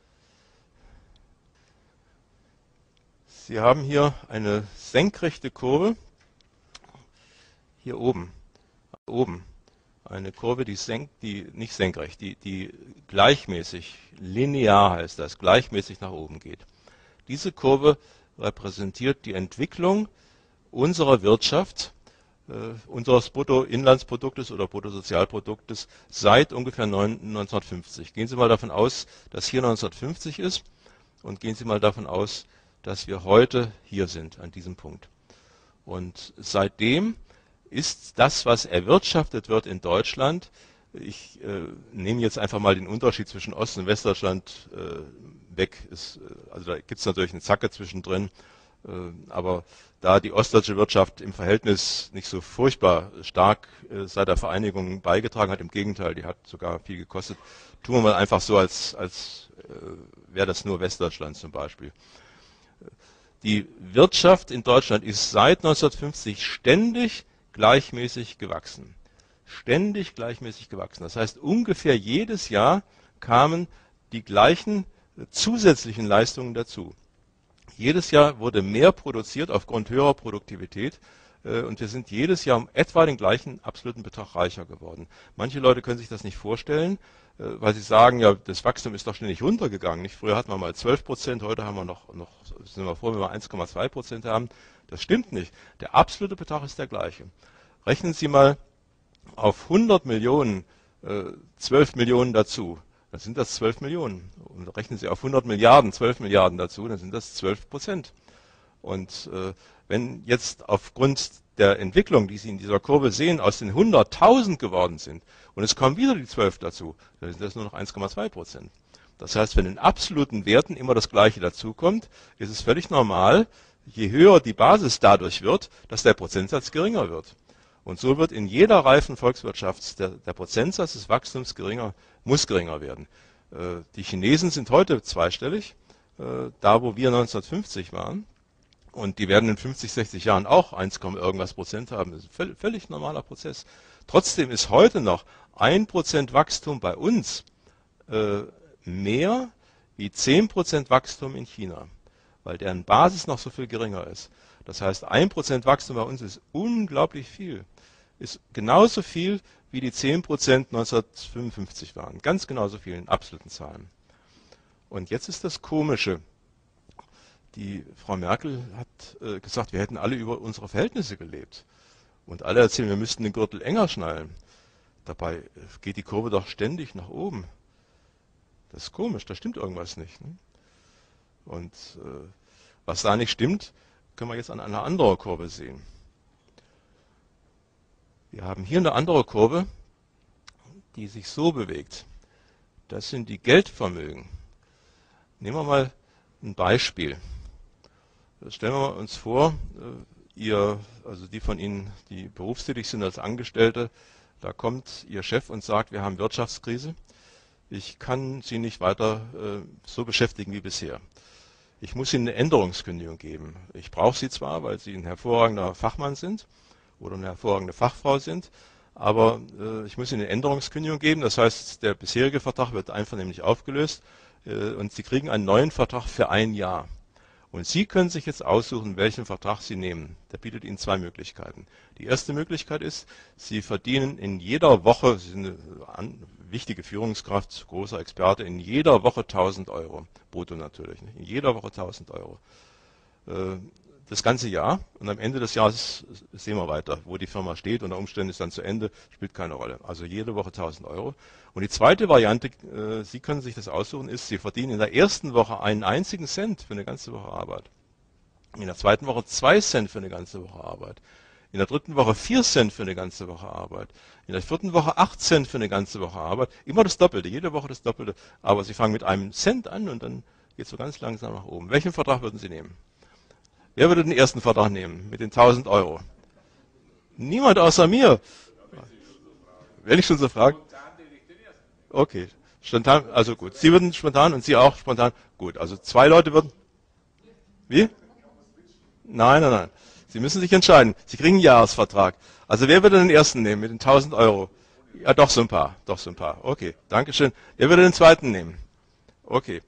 Sie haben hier eine senkrechte Kurve, hier oben, oben, eine Kurve, die, senk, die nicht senkrecht, die, die gleichmäßig, linear heißt das, gleichmäßig nach oben geht. Diese Kurve repräsentiert die Entwicklung unserer Wirtschaft, äh, unseres Bruttoinlandsproduktes oder Bruttosozialproduktes seit ungefähr neunzehnhundertfünfzig. Gehen Sie mal davon aus, dass hier neunzehnhundertfünfzig ist und gehen Sie mal davon aus, dass wir heute hier sind, an diesem Punkt. Und seitdem ist das, was erwirtschaftet wird in Deutschland, ich äh, nehme jetzt einfach mal den Unterschied zwischen Ost- und Westdeutschland äh, weg, ist, äh, also da gibt es natürlich eine Zacke zwischendrin, äh, aber da die ostdeutsche Wirtschaft im Verhältnis nicht so furchtbar stark äh, seit der Vereinigung beigetragen hat, im Gegenteil, die hat sogar viel gekostet, tun wir mal einfach so, als, als äh, wäre das nur Westdeutschland zum Beispiel. Die Wirtschaft in Deutschland ist seit neunzehnhundertfünfzig ständig gleichmäßig gewachsen. Ständig gleichmäßig gewachsen. Das heißt, ungefähr jedes Jahr kamen die gleichen zusätzlichen Leistungen dazu. Jedes Jahr wurde mehr produziert aufgrund höherer Produktivität äh, und wir sind jedes Jahr um etwa den gleichen absoluten Betrag reicher geworden. Manche Leute können sich das nicht vorstellen, äh, weil sie sagen, ja, das Wachstum ist doch ständig runtergegangen. Nicht? Früher hatten wir mal zwölf Prozent, heute haben wir noch, noch sind wir froh, wenn wir eins Komma zwei Prozent haben. Das stimmt nicht. Der absolute Betrag ist der gleiche. Rechnen Sie mal auf hundert Millionen äh, zwölf Millionen dazu. Dann sind das zwölf Millionen. Und rechnen Sie auf hundert Milliarden zwölf Milliarden dazu, dann sind das zwölf Prozent. Und äh, wenn jetzt aufgrund der Entwicklung, die Sie in dieser Kurve sehen, aus den hunderttausend geworden sind und es kommen wieder die zwölf dazu, dann sind das nur noch eins Komma zwei Prozent. Das heißt, wenn in absoluten Werten immer das Gleiche dazukommt, ist es völlig normal, je höher die Basis dadurch wird, dass der Prozentsatz geringer wird. Und so wird in jeder reifen Volkswirtschaft der, der Prozentsatz des Wachstums geringer, muss geringer werden. Äh, die Chinesen sind heute zweistellig, äh, da wo wir neunzehnhundertfünfzig waren. Und die werden in fünfzig, sechzig Jahren auch eins, irgendwas Prozent haben. Das ist ein völlig, völlig normaler Prozess. Trotzdem ist heute noch ein Prozent Wachstum bei uns äh, mehr wie zehn Prozent Wachstum in China, weil deren Basis noch so viel geringer ist. Das heißt, ein Prozent Wachstum bei uns ist unglaublich viel. Ist genauso viel, wie die zehn Prozent neunzehnhundertfünfundfünfzig waren. Ganz genauso viel in absoluten Zahlen. Und jetzt ist das Komische. Die Frau Merkel hat äh, gesagt, wir hätten alle über unsere Verhältnisse gelebt. Und alle erzählen, wir müssten den Gürtel enger schnallen. Dabei geht die Kurve doch ständig nach oben. Das ist komisch, da stimmt irgendwas nicht. Ne? Und äh, was da nicht stimmt, können wir jetzt an einer anderen Kurve sehen. Wir haben hier eine andere Kurve, die sich so bewegt. Das sind die Geldvermögen. Nehmen wir mal ein Beispiel. Stellen wir uns vor, ihr, also die von Ihnen, die berufstätig sind als Angestellte, da kommt Ihr Chef und sagt, wir haben Wirtschaftskrise. Ich kann Sie nicht weiter äh, so beschäftigen wie bisher. Ich muss Ihnen eine Änderungskündigung geben. Ich brauche Sie zwar, weil Sie ein hervorragender Fachmann sind oder eine hervorragende Fachfrau sind, aber äh, ich muss Ihnen eine Änderungskündigung geben. Das heißt, der bisherige Vertrag wird einvernehmlich aufgelöst äh, und Sie kriegen einen neuen Vertrag für ein Jahr. Und Sie können sich jetzt aussuchen, welchen Vertrag Sie nehmen. Der bietet Ihnen zwei Möglichkeiten. Die erste Möglichkeit ist, Sie verdienen in jeder Woche, Sie sind eine wichtige Führungskraft, großer Experte, in jeder Woche tausend Euro. Brutto natürlich, in jeder Woche tausend Euro. Das ganze Jahr und am Ende des Jahres sehen wir weiter, wo die Firma steht. Unter Umständen ist dann zu Ende, spielt keine Rolle. Also jede Woche tausend Euro. Und die zweite Variante, äh, Sie können sich das aussuchen, ist, Sie verdienen in der ersten Woche einen einzigen Cent für eine ganze Woche Arbeit. In der zweiten Woche zwei Cent für eine ganze Woche Arbeit. In der dritten Woche vier Cent für eine ganze Woche Arbeit. In der vierten Woche acht Cent für eine ganze Woche Arbeit. Immer das Doppelte, jede Woche das Doppelte. Aber Sie fangen mit einem Cent an und dann geht es so ganz langsam nach oben. Welchen Vertrag würden Sie nehmen? Wer würde den ersten Vertrag nehmen mit den tausend Euro? Niemand außer mir. Wenn ich schon so frage. Okay, spontan, also gut. Sie würden spontan und Sie auch spontan. Gut, also zwei Leute würden. Wie? Nein, nein, nein. Sie müssen sich entscheiden. Sie kriegen einen Jahresvertrag. Also wer würde den ersten nehmen mit den tausend Euro? Ja, doch so ein paar, doch so ein paar. Okay, Dankeschön. Wer würde den zweiten nehmen? Okay.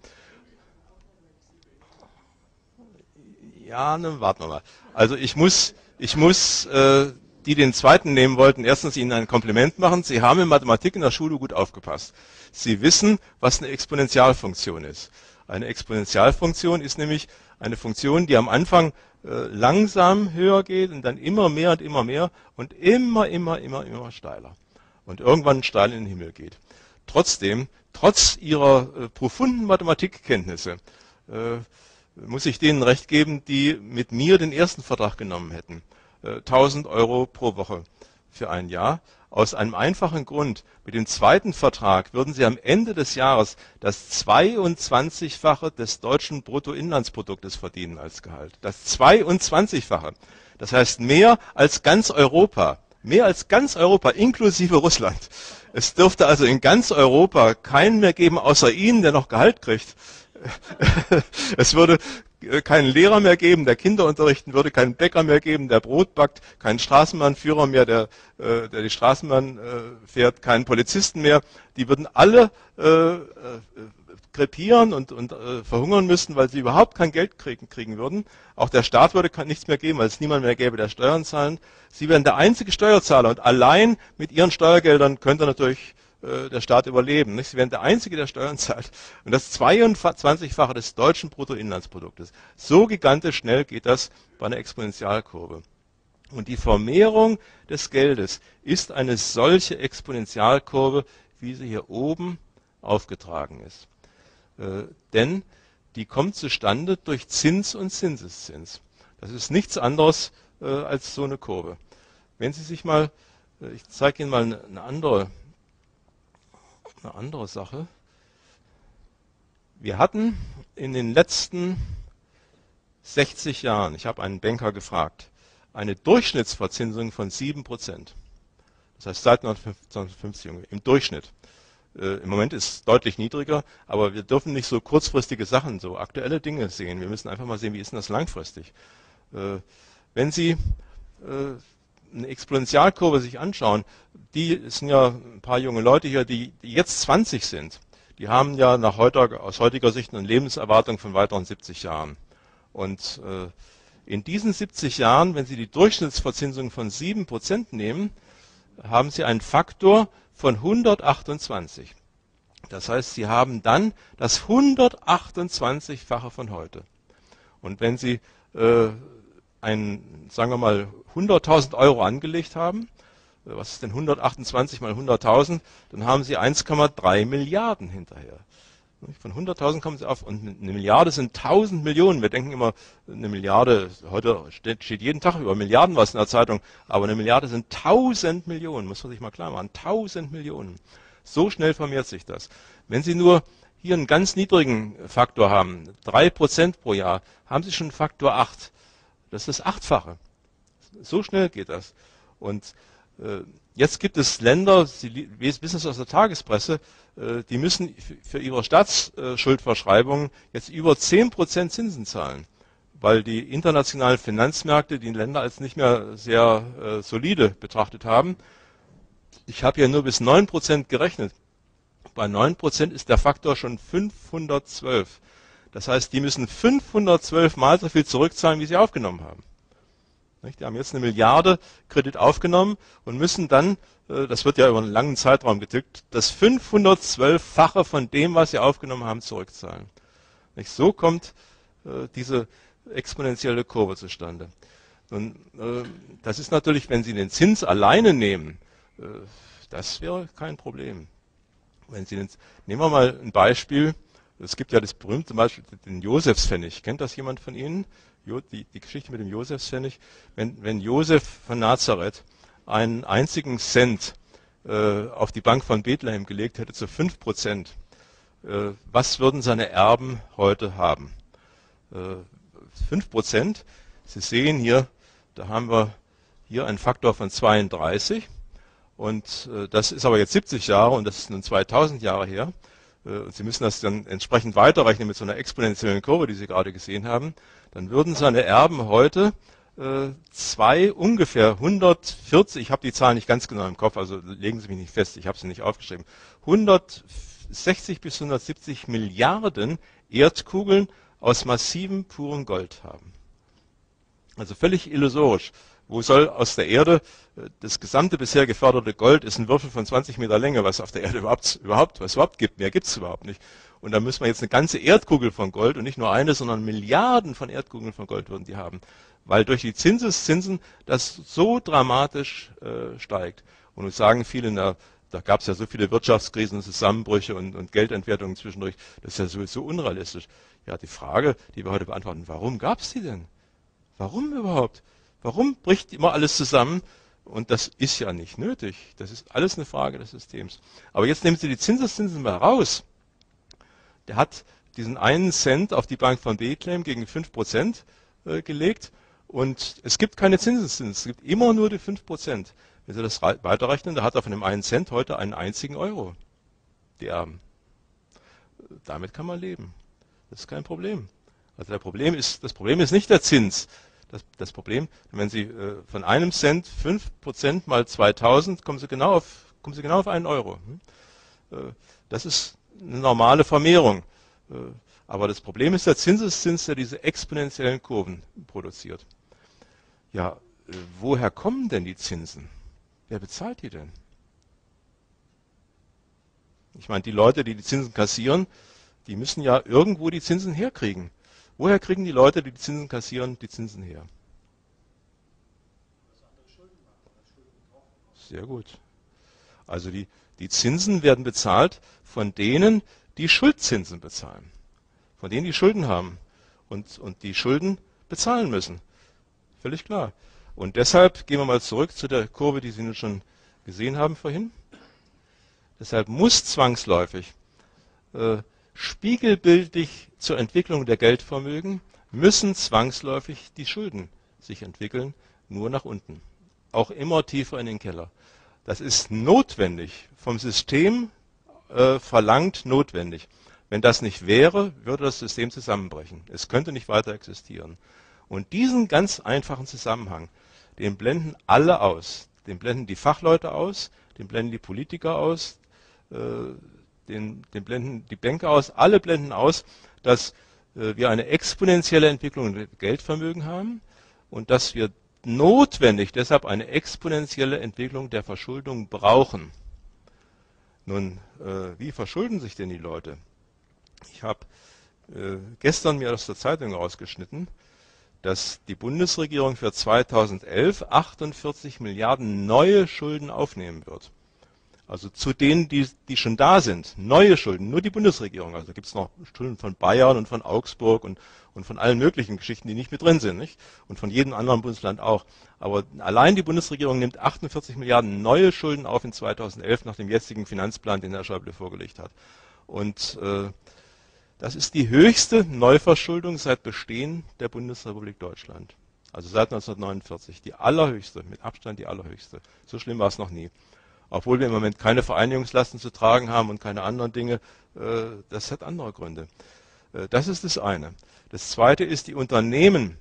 Ja, dann warten wir mal. Also ich muss, ich muss, äh, die den zweiten nehmen wollten, erstens Ihnen ein Kompliment machen. Sie haben in Mathematik in der Schule gut aufgepasst. Sie wissen, was eine Exponentialfunktion ist. Eine Exponentialfunktion ist nämlich eine Funktion, die am Anfang äh, langsam höher geht und dann immer mehr und immer mehr und immer, immer, immer, immer steiler. Und irgendwann steil in den Himmel geht. Trotzdem, trotz Ihrer äh, profunden Mathematikkenntnisse, äh, muss ich denen recht geben, die mit mir den ersten Vertrag genommen hätten. Äh, tausend Euro pro Woche für ein Jahr. Aus einem einfachen Grund. Mit dem zweiten Vertrag würden Sie am Ende des Jahres das zweiundzwanzigfache des deutschen Bruttoinlandsproduktes verdienen als Gehalt. Das zweiundzwanzigfache. Das heißt mehr als ganz Europa. Mehr als ganz Europa, inklusive Russland. Es dürfte also in ganz Europa keinen mehr geben, außer Ihnen, der noch Gehalt kriegt. Es würde keinen Lehrer mehr geben, der Kinder unterrichten würde, keinen Bäcker mehr geben, der Brot backt, keinen Straßenbahnführer mehr, der, äh, der die Straßenbahn äh, fährt, keinen Polizisten mehr. Die würden alle äh, äh, krepieren und, und äh, verhungern müssen, weil sie überhaupt kein Geld kriegen, kriegen würden. Auch der Staat würde nichts mehr geben, weil es niemand mehr gäbe, der Steuern zahlen. Sie wären der einzige Steuerzahler und allein mit ihren Steuergeldern könnte natürlich der Staat überleben. Nicht? Sie wären der Einzige, der Steuern zahlt. Und das zweiundzwanzigfache des deutschen Bruttoinlandsproduktes. So gigantisch schnell geht das bei einer Exponentialkurve. Und die Vermehrung des Geldes ist eine solche Exponentialkurve, wie sie hier oben aufgetragen ist. Äh, denn die kommt zustande durch Zins und Zinseszins. Das ist nichts anderes äh, als so eine Kurve. Wenn Sie sich mal, äh, ich zeige Ihnen mal eine, eine andere Eine andere Sache. Wir hatten in den letzten sechzig Jahren, ich habe einen Banker gefragt, eine Durchschnittsverzinsung von sieben Prozent. Das heißt seit neunzehnhundertfünfzig im Durchschnitt. Äh, Im Moment ist es deutlich niedriger, aber wir dürfen nicht so kurzfristige Sachen, so aktuelle Dinge sehen. Wir müssen einfach mal sehen, wie ist denn das langfristig. Äh, wenn Sie äh, eine Exponentialkurve sich anschauen, die sind ja ein paar junge Leute hier, die, die jetzt zwanzig sind. Die haben ja nach heutiger, aus heutiger Sicht eine Lebenserwartung von weiteren siebzig Jahren. Und äh, in diesen siebzig Jahren, wenn Sie die Durchschnittsverzinsung von sieben Prozent nehmen, haben Sie einen Faktor von hundertachtundzwanzig. Das heißt, Sie haben dann das hundertachtundzwanzigfache von heute. Und wenn Sie äh, ein, sagen wir mal, hunderttausend Euro angelegt haben, was ist denn hundertachtundzwanzig mal hunderttausend, dann haben Sie eins Komma drei Milliarden hinterher. Von hunderttausend kommen Sie auf, und eine Milliarde sind tausend Millionen. Wir denken immer, eine Milliarde, heute steht, steht jeden Tag über Milliarden was in der Zeitung, aber eine Milliarde sind tausend Millionen, muss man sich mal klar machen, tausend Millionen. So schnell vermehrt sich das. Wenn Sie nur hier einen ganz niedrigen Faktor haben, drei Prozent pro Jahr, haben Sie schon einen Faktor acht. Das ist das Achtfache. So schnell geht das. Und äh, jetzt gibt es Länder, Sie wissen es aus der Tagespresse, äh, die müssen für ihre Staatsschuldverschreibungen jetzt über zehn Prozent Zinsen zahlen, weil die internationalen Finanzmärkte die Länder als nicht mehr sehr äh, solide betrachtet haben. Ich habe ja nur bis neun Prozent gerechnet. Bei neun Prozent ist der Faktor schon fünfhundertzwölf. Das heißt, die müssen fünfhundertzwölf Mal so viel zurückzahlen, wie sie aufgenommen haben. Die haben jetzt eine Milliarde Kredit aufgenommen und müssen dann, das wird ja über einen langen Zeitraum getickt, das fünfhundertzwölffache von dem, was sie aufgenommen haben, zurückzahlen. So kommt diese exponentielle Kurve zustande. Und das ist natürlich, wenn Sie den Zins alleine nehmen, das wäre kein Problem. Wenn Sie den, nehmen wir mal ein Beispiel. Es gibt ja das berühmte Beispiel, den Josefspfennig. Kennt das jemand von Ihnen? Die, die Geschichte mit dem Josefspfennig. Wenn, wenn Josef von Nazareth einen einzigen Cent äh, auf die Bank von Bethlehem gelegt hätte zu fünf Prozent, äh, was würden seine Erben heute haben? Äh, fünf Prozent. Sie sehen hier, da haben wir hier einen Faktor von zweiunddreißig. Und äh, das ist aber jetzt siebzig Jahre und das ist nun zweitausend Jahre her. Und Sie müssen das dann entsprechend weiterrechnen mit so einer exponentiellen Kurve, die Sie gerade gesehen haben, dann würden seine Erben heute äh, zwei ungefähr hundertvierzig, ich habe die Zahlen nicht ganz genau im Kopf, also legen Sie mich nicht fest, ich habe sie nicht aufgeschrieben, hundertsechzig bis hundertsiebzig Milliarden Erdkugeln aus massivem purem Gold haben. Also völlig illusorisch. Wo soll aus der Erde, das gesamte bisher geförderte Gold ist ein Würfel von zwanzig Meter Länge, was auf der Erde überhaupt, überhaupt was überhaupt gibt. Mehr gibt es überhaupt nicht. Und da müssen wir jetzt eine ganze Erdkugel von Gold und nicht nur eine, sondern Milliarden von Erdkugeln von Gold würden die haben. Weil durch die Zinseszinsen das so dramatisch äh, steigt. Und uns sagen viele, na, da gab es ja so viele Wirtschaftskrisen, Zusammenbrüche und, und Geldentwertungen zwischendurch, das ist ja sowieso unrealistisch. Ja, die Frage, die wir heute beantworten, warum gab es die denn? Warum überhaupt? Warum bricht immer alles zusammen? Und das ist ja nicht nötig. Das ist alles eine Frage des Systems. Aber jetzt nehmen Sie die Zinseszinsen mal raus. Der hat diesen einen Cent auf die Bank von Bethlehem gegen fünf Prozent äh, gelegt. Und es gibt keine Zinseszinsen. Es gibt immer nur die fünf Prozent. Wenn Sie das weiterrechnen, da hat er von dem einen Cent heute einen einzigen Euro. Die Erben. Damit kann man leben. Das ist kein Problem. Also der Problem ist, das Problem ist nicht der Zins. Das, das Problem, wenn Sie äh, von einem Cent fünf Prozent mal zweitausend, kommen Sie genau auf, kommen Sie genau auf einen Euro. Hm? Äh, das ist eine normale Vermehrung. Äh, aber das Problem ist der Zinseszins, der diese exponentiellen Kurven produziert. Ja, äh, woher kommen denn die Zinsen? Wer bezahlt die denn? Ich meine, die Leute, die die Zinsen kassieren, die müssen ja irgendwo die Zinsen herkriegen. Woher kriegen die Leute, die die Zinsen kassieren, die Zinsen her? Sehr gut. Also die, die Zinsen werden bezahlt von denen, die Schuldzinsen bezahlen. Von denen, die Schulden haben und, und die Schulden bezahlen müssen. Völlig klar. Und deshalb gehen wir mal zurück zu der Kurve, die Sie nun schon gesehen haben vorhin. Deshalb muss zwangsläufig äh, spiegelbildlich zur Entwicklung der Geldvermögen müssen zwangsläufig die Schulden sich entwickeln, nur nach unten. Auch immer tiefer in den Keller. Das ist notwendig, vom System äh, verlangt notwendig. Wenn das nicht wäre, würde das System zusammenbrechen. Es könnte nicht weiter existieren. Und diesen ganz einfachen Zusammenhang, den blenden alle aus. Den blenden die Fachleute aus, den blenden die Politiker aus, äh, Den, den blenden die Banker aus, alle blenden aus, dass äh, wir eine exponentielle Entwicklung im Geldvermögen haben und dass wir notwendig deshalb eine exponentielle Entwicklung der Verschuldung brauchen. Nun, äh, wie verschulden sich denn die Leute? Ich habe äh, gestern mir aus der Zeitung rausgeschnitten, dass die Bundesregierung für zweitausendelf achtundvierzig Milliarden neue Schulden aufnehmen wird. Also zu denen, die, die schon da sind. Neue Schulden, nur die Bundesregierung. Also gibt es noch Schulden von Bayern und von Augsburg und, und von allen möglichen Geschichten, die nicht mit drin sind. Nicht? Und von jedem anderen Bundesland auch. Aber allein die Bundesregierung nimmt achtundvierzig Milliarden neue Schulden auf in zweitausendelf nach dem jetzigen Finanzplan, den Herr Schäuble vorgelegt hat. Und äh, das ist die höchste Neuverschuldung seit Bestehen der Bundesrepublik Deutschland. Also seit neunzehnhundertneunundvierzig. Die allerhöchste, mit Abstand die allerhöchste. So schlimm war es noch nie. Obwohl wir im Moment keine Vereinigungslasten zu tragen haben und keine anderen Dinge, äh, das hat andere Gründe. Äh, das ist das eine. Das zweite ist, die Unternehmen,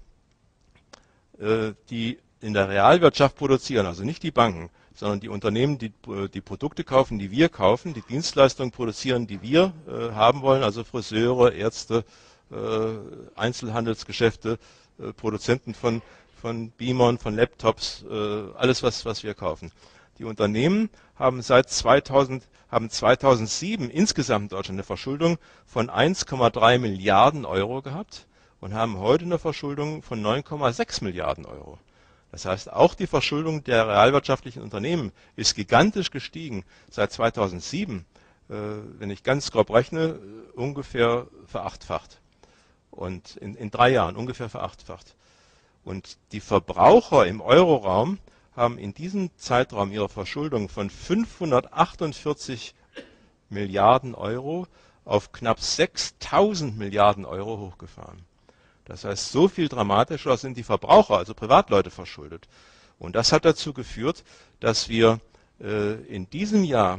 äh, die in der Realwirtschaft produzieren, also nicht die Banken, sondern die Unternehmen, die die Produkte kaufen, die wir kaufen, die Dienstleistungen produzieren, die wir äh, haben wollen, also Friseure, Ärzte, äh, Einzelhandelsgeschäfte, äh, Produzenten von, von Beamern, von Laptops, äh, alles, was, was wir kaufen. Die Unternehmen haben seit zweitausend, haben zweitausendsieben insgesamt in Deutschland eine Verschuldung von eins Komma drei Milliarden Euro gehabt und haben heute eine Verschuldung von neun Komma sechs Milliarden Euro. Das heißt, auch die Verschuldung der realwirtschaftlichen Unternehmen ist gigantisch gestiegen. Seit zweitausendsieben, äh, wenn ich ganz grob rechne, ungefähr verachtfacht. Und in, in drei Jahren ungefähr verachtfacht. Und die Verbraucher im Euroraum haben in diesem Zeitraum ihre Verschuldung von fünfhundertachtundvierzig Milliarden Euro auf knapp sechstausend Milliarden Euro hochgefahren. Das heißt, so viel dramatischer sind die Verbraucher, also Privatleute, verschuldet. Und das hat dazu geführt, dass wir äh, in diesem Jahr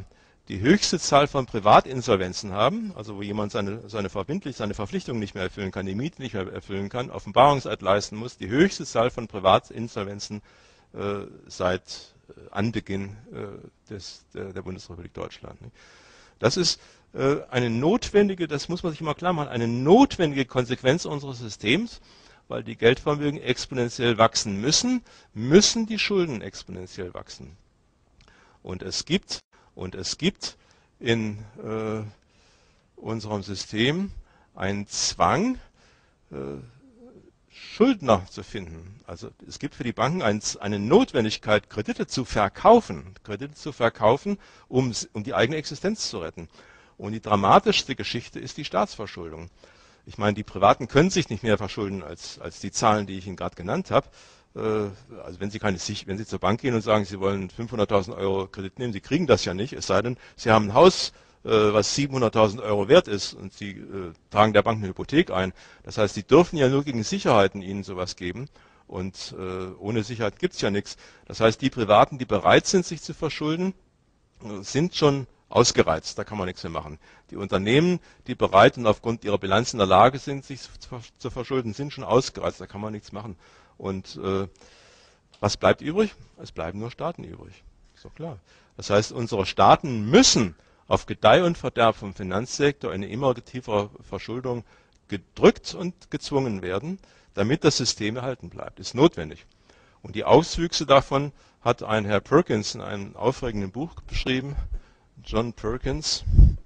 die höchste Zahl von Privatinsolvenzen haben, also wo jemand seine, seine, Verbindlich, seine Verpflichtungen nicht mehr erfüllen kann, die Miete nicht mehr erfüllen kann, Offenbarungseid leisten muss, die höchste Zahl von Privatinsolvenzen äh, seit Anbeginn äh, des, der, der Bundesrepublik Deutschland. Ne? Das ist äh, eine notwendige, das muss man sich immer klar machen, eine notwendige Konsequenz unseres Systems, weil die Geldvermögen exponentiell wachsen müssen, müssen die Schulden exponentiell wachsen. Und es gibt, und es gibt in äh, unserem System einen Zwang, äh, Schuldner zu finden. Also es gibt für die Banken ein, eine Notwendigkeit, Kredite zu verkaufen, Kredite zu verkaufen, um, um die eigene Existenz zu retten. Und die dramatischste Geschichte ist die Staatsverschuldung. Ich meine, die Privaten können sich nicht mehr verschulden als, als die Zahlen, die ich Ihnen gerade genannt habe. Also wenn Sie, keine, wenn Sie zur Bank gehen und sagen, Sie wollen fünfhunderttausend Euro Kredit nehmen, Sie kriegen das ja nicht, es sei denn, Sie haben ein Haus, was siebenhunderttausend Euro wert ist und Sie äh, tragen der Bank eine Hypothek ein. Das heißt, Sie dürfen ja nur gegen Sicherheiten Ihnen sowas geben und äh, ohne Sicherheit gibt es ja nichts. Das heißt, die Privaten, die bereit sind, sich zu verschulden, äh, sind schon ausgereizt, da kann man nichts mehr machen. Die Unternehmen, die bereit und aufgrund ihrer Bilanz in der Lage sind, sich zu, zu verschulden, sind schon ausgereizt, da kann man nichts machen. Und äh, was bleibt übrig? Es bleiben nur Staaten übrig. Ist doch klar. Das heißt, unsere Staaten müssen auf Gedeih und Verderb vom Finanzsektor eine immer tiefere Verschuldung gedrückt und gezwungen werden, damit das System erhalten bleibt. Ist notwendig. Und die Auswüchse davon hat ein Herr Perkins in einem aufregenden Buch beschrieben, John Perkins.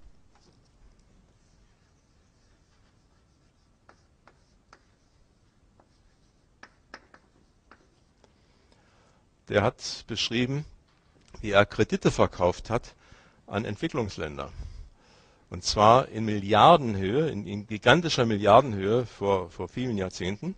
Der hat beschrieben, wie er Kredite verkauft hat an Entwicklungsländer. Und zwar in Milliardenhöhe, in, in gigantischer Milliardenhöhe vor, vor vielen Jahrzehnten.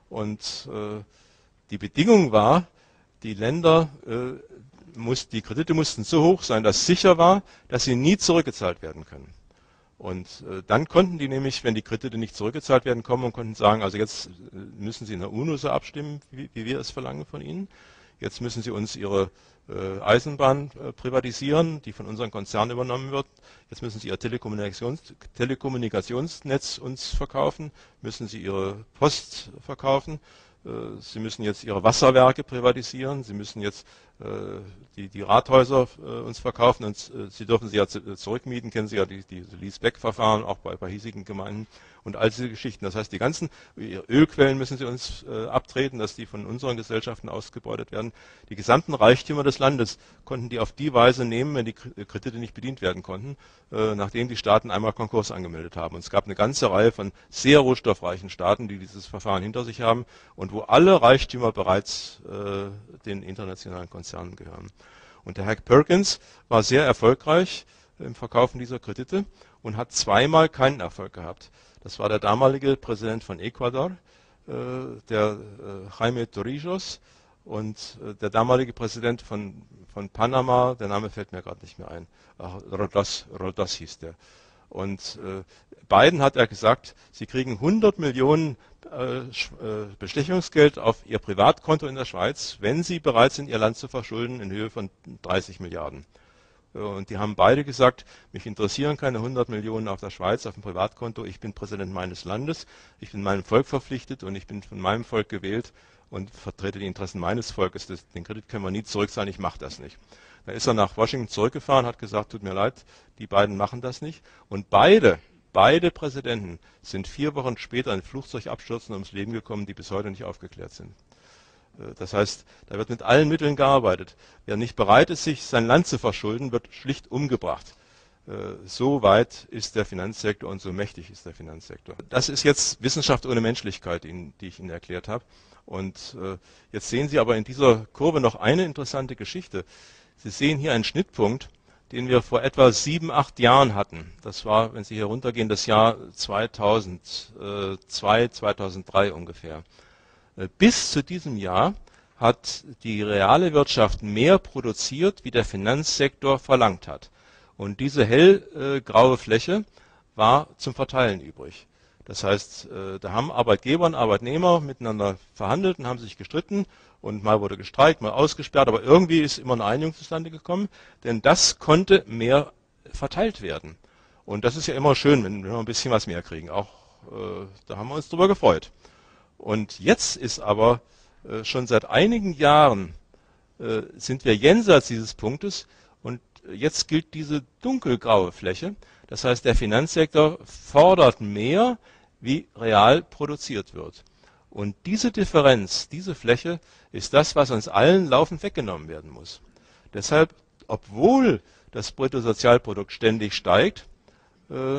Und äh, die Bedingung war, die Länder, äh, muss, die Kredite mussten so hoch sein, dass sicher war, dass sie nie zurückgezahlt werden können. Und äh, dann konnten die nämlich, wenn die Kredite nicht zurückgezahlt werden, kommen und konnten sagen, also jetzt müssen sie in der UNO so abstimmen, wie, wie wir es verlangen von ihnen. Jetzt müssen sie uns ihre äh, Eisenbahn äh, privatisieren, die von unseren Konzernen übernommen wird. Jetzt müssen sie ihr Telekommunikations Telekommunikationsnetz uns verkaufen, müssen sie ihre Post verkaufen. Äh, sie müssen jetzt ihre Wasserwerke privatisieren, sie müssen jetzt äh, die, die Rathäuser äh, uns verkaufen und äh, sie dürfen sie ja zurückmieten, kennen Sie ja die, die Lease-Back-Verfahren, auch bei, bei hiesigen Gemeinden und all diese Geschichten. Das heißt, die ganzen Ölquellen müssen sie uns äh, abtreten, dass die von unseren Gesellschaften ausgebeutet werden. Die gesamten Reichtümer des Landes konnten die auf die Weise nehmen, wenn die Kredite nicht bedient werden konnten, äh, nachdem die Staaten einmal Konkurs angemeldet haben. Und es gab eine ganze Reihe von sehr rohstoffreichen Staaten, die dieses Verfahren hinter sich haben und wo alle Reichtümer bereits äh, den internationalen Konzernen gehören. Und der Herr Perkins war sehr erfolgreich im Verkaufen dieser Kredite und hat zweimal keinen Erfolg gehabt. Das war der damalige Präsident von Ecuador, äh, der äh, Jaime Torrijos, und äh, der damalige Präsident von, von Panama, der Name fällt mir gerade nicht mehr ein, Ach, Rodas, Rodas hieß der. Und äh, beiden hat er gesagt, sie kriegen hundert Millionen äh, Bestechungsgeld auf ihr Privatkonto in der Schweiz, wenn sie bereit sind, ihr Land zu verschulden in Höhe von dreißig Milliarden. Und die haben beide gesagt, mich interessieren keine hundert Millionen auf der Schweiz, auf dem Privatkonto. Ich bin Präsident meines Landes, ich bin meinem Volk verpflichtet und ich bin von meinem Volk gewählt und vertrete die Interessen meines Volkes. Das, den Kredit können wir nie zurückzahlen, ich mache das nicht. Dann ist er nach Washington zurückgefahren, hat gesagt, tut mir leid, die beiden machen das nicht. Und beide, beide Präsidenten sind vier Wochen später in Flugzeugabstürzen ums Leben gekommen, die bis heute nicht aufgeklärt sind. Das heißt, da wird mit allen Mitteln gearbeitet. Wer nicht bereit ist, sich sein Land zu verschulden, wird schlicht umgebracht. So weit ist der Finanzsektor und so mächtig ist der Finanzsektor. Das ist jetzt Wissenschaft ohne Menschlichkeit, die ich Ihnen erklärt habe. Und jetzt sehen Sie aber in dieser Kurve noch eine interessante Geschichte. Sie sehen hier einen Schnittpunkt, den wir vor etwa sieben, acht Jahren hatten. Das war, wenn Sie hier runtergehen, das Jahr zweitausendzwei, zweitausenddrei ungefähr. Bis zu diesem Jahr hat die reale Wirtschaft mehr produziert, wie der Finanzsektor verlangt hat. Und diese hellgraue Fläche war zum Verteilen übrig. Das heißt, äh, da haben Arbeitgeber und Arbeitnehmer miteinander verhandelt und haben sich gestritten und mal wurde gestreikt, mal ausgesperrt, aber irgendwie ist immer eine Einigung zustande gekommen, denn das konnte mehr verteilt werden. Und das ist ja immer schön, wenn wir ein bisschen was mehr kriegen. Auch äh, da haben wir uns drüber gefreut. Und jetzt ist aber äh, schon seit einigen Jahren äh, sind wir jenseits dieses Punktes und jetzt gilt diese dunkelgraue Fläche. Das heißt, der Finanzsektor fordert mehr, wie real produziert wird. Und diese Differenz, diese Fläche, ist das, was uns allen laufend weggenommen werden muss. Deshalb, obwohl das Bruttosozialprodukt ständig steigt, äh,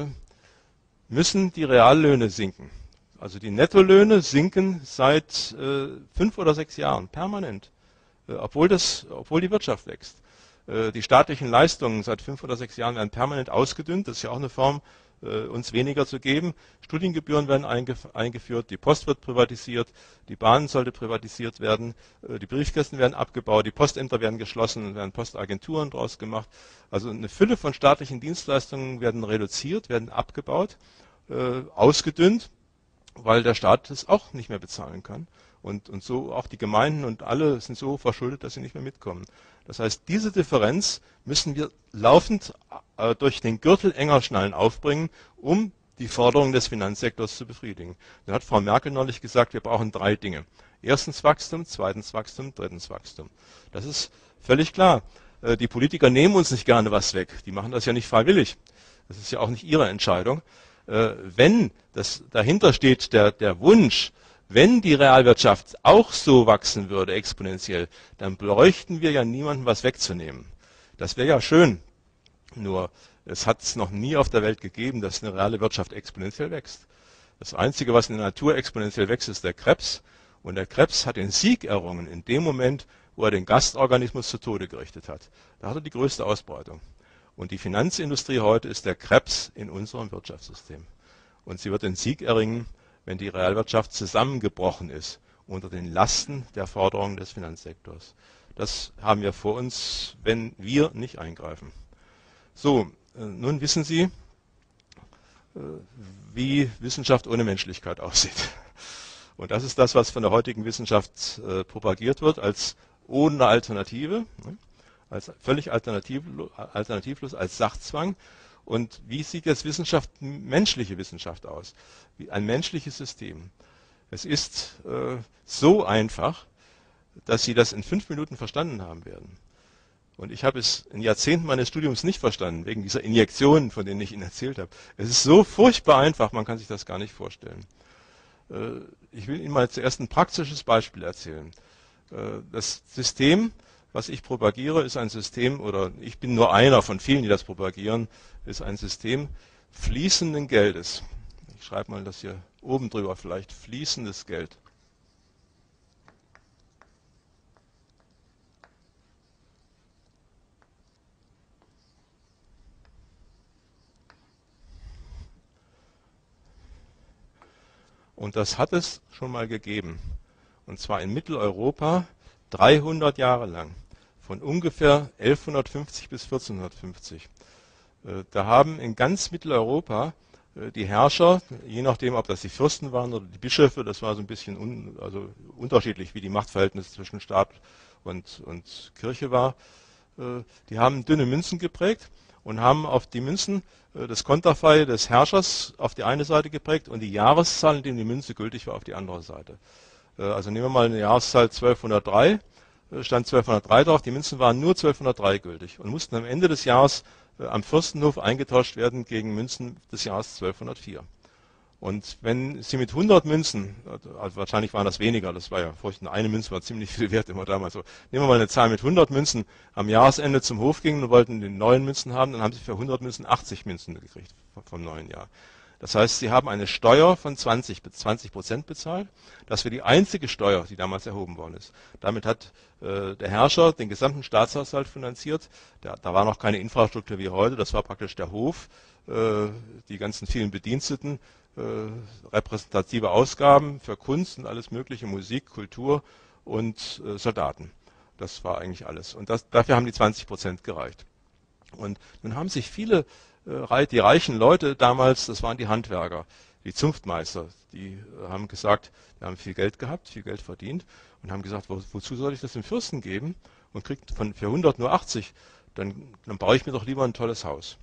müssen die Reallöhne sinken. Also die Nettolöhne sinken seit äh, fünf oder sechs Jahren permanent, äh, obwohl, das, obwohl die Wirtschaft wächst. Äh, die staatlichen Leistungen seit fünf oder sechs Jahren werden permanent ausgedünnt. Das ist ja auch eine Form, äh, uns weniger zu geben. Studiengebühren werden eingef eingeführt, die Post wird privatisiert, die Bahn sollte privatisiert werden, äh, die Briefkästen werden abgebaut, die Postämter werden geschlossen, werden Postagenturen draus gemacht. Also eine Fülle von staatlichen Dienstleistungen werden reduziert, werden abgebaut, äh, ausgedünnt, weil der Staat das auch nicht mehr bezahlen kann. Und, und so auch die Gemeinden und alle sind so verschuldet, dass sie nicht mehr mitkommen. Das heißt, diese Differenz müssen wir laufend äh, durch den Gürtel enger schnallen aufbringen, um die Forderungen des Finanzsektors zu befriedigen. Dann hat Frau Merkel neulich gesagt, wir brauchen drei Dinge. Erstens Wachstum, zweitens Wachstum, drittens Wachstum. Das ist völlig klar. Äh, die Politiker nehmen uns nicht gerne was weg. Die machen das ja nicht freiwillig. Das ist ja auch nicht ihre Entscheidung. Äh, wenn das dahinter steht der, der Wunsch, wenn die Realwirtschaft auch so wachsen würde, exponentiell, dann bräuchten wir ja niemandem was wegzunehmen. Das wäre ja schön. Nur, es hat es noch nie auf der Welt gegeben, dass eine reale Wirtschaft exponentiell wächst. Das Einzige, was in der Natur exponentiell wächst, ist der Krebs. Und der Krebs hat den Sieg errungen in dem Moment, wo er den Gastorganismus zu Tode gerichtet hat. Da hat er die größte Ausbreitung. Und die Finanzindustrie heute ist der Krebs in unserem Wirtschaftssystem. Und sie wird den Sieg erringen, wenn die Realwirtschaft zusammengebrochen ist unter den Lasten der Forderungen des Finanzsektors. Das haben wir vor uns, wenn wir nicht eingreifen. So, äh, nun wissen Sie, äh, wie Wissenschaft ohne Menschlichkeit aussieht. Und das ist das, was von der heutigen Wissenschaft äh, propagiert wird, als ohne Alternative, ne? Als völlig alternativlos, alternativlos, als Sachzwang. Und wie sieht jetzt Wissenschaft, menschliche Wissenschaft aus? Wie ein menschliches System. Es ist äh, so einfach, dass Sie das in fünf Minuten verstanden haben werden. Und ich habe es in Jahrzehnten meines Studiums nicht verstanden, wegen dieser Injektionen, von denen ich Ihnen erzählt habe. Es ist so furchtbar einfach, man kann sich das gar nicht vorstellen. Äh, ich will Ihnen mal zuerst ein praktisches Beispiel erzählen. Äh, das System, was ich propagiere, ist ein System, oder ich bin nur einer von vielen, die das propagieren, ist ein System fließenden Geldes. Ich schreibe mal das hier oben drüber vielleicht, fließendes Geld. Und das hat es schon mal gegeben. Und zwar in Mitteleuropa dreihundert Jahre lang. Von ungefähr elfhundertfünfzig bis vierzehnhundertfünfzig. Da haben in ganz Mitteleuropa die Herrscher, je nachdem, ob das die Fürsten waren oder die Bischöfe, das war so ein bisschen un, also unterschiedlich, wie die Machtverhältnisse zwischen Staat und, und Kirche war, die haben dünne Münzen geprägt und haben auf die Münzen das Konterfei des Herrschers auf die eine Seite geprägt und die Jahreszahl, in der die Münze gültig war, auf die andere Seite. Also nehmen wir mal eine Jahreszahl zwölfhundertdrei, stand zwölfhundertdrei drauf, die Münzen waren nur zwölfhundertdrei gültig und mussten am Ende des Jahres am Fürstenhof eingetauscht werden gegen Münzen des Jahres zwölfhundertvier. Und wenn Sie mit hundert Münzen, also wahrscheinlich waren das weniger, das war ja furchtbar, eine Münze war ziemlich viel wert immer damals so, nehmen wir mal eine Zahl mit hundert Münzen, am Jahresende zum Hof gingen und wollten die neuen Münzen haben, dann haben Sie für hundert Münzen achtzig Münzen gekriegt vom neuen Jahr. Das heißt, Sie haben eine Steuer von zwanzig Prozent bezahlt. Das wäre die einzige Steuer, die damals erhoben worden ist. Damit hat äh, der Herrscher den gesamten Staatshaushalt finanziert. Da, da war noch keine Infrastruktur wie heute. Das war praktisch der Hof, äh, die ganzen vielen Bediensteten, äh, repräsentative Ausgaben für Kunst und alles mögliche, Musik, Kultur und äh, Soldaten. Das war eigentlich alles. Und das, dafür haben die zwanzig Prozent gereicht. Und nun haben sich viele Die reichen Leute damals, das waren die Handwerker, die Zunftmeister, die haben gesagt, wir haben viel Geld gehabt, viel Geld verdient und haben gesagt, wo, wozu soll ich das dem Fürsten geben und kriegt von für hundert nur achtzig, dann, dann baue ich mir doch lieber ein tolles Haus.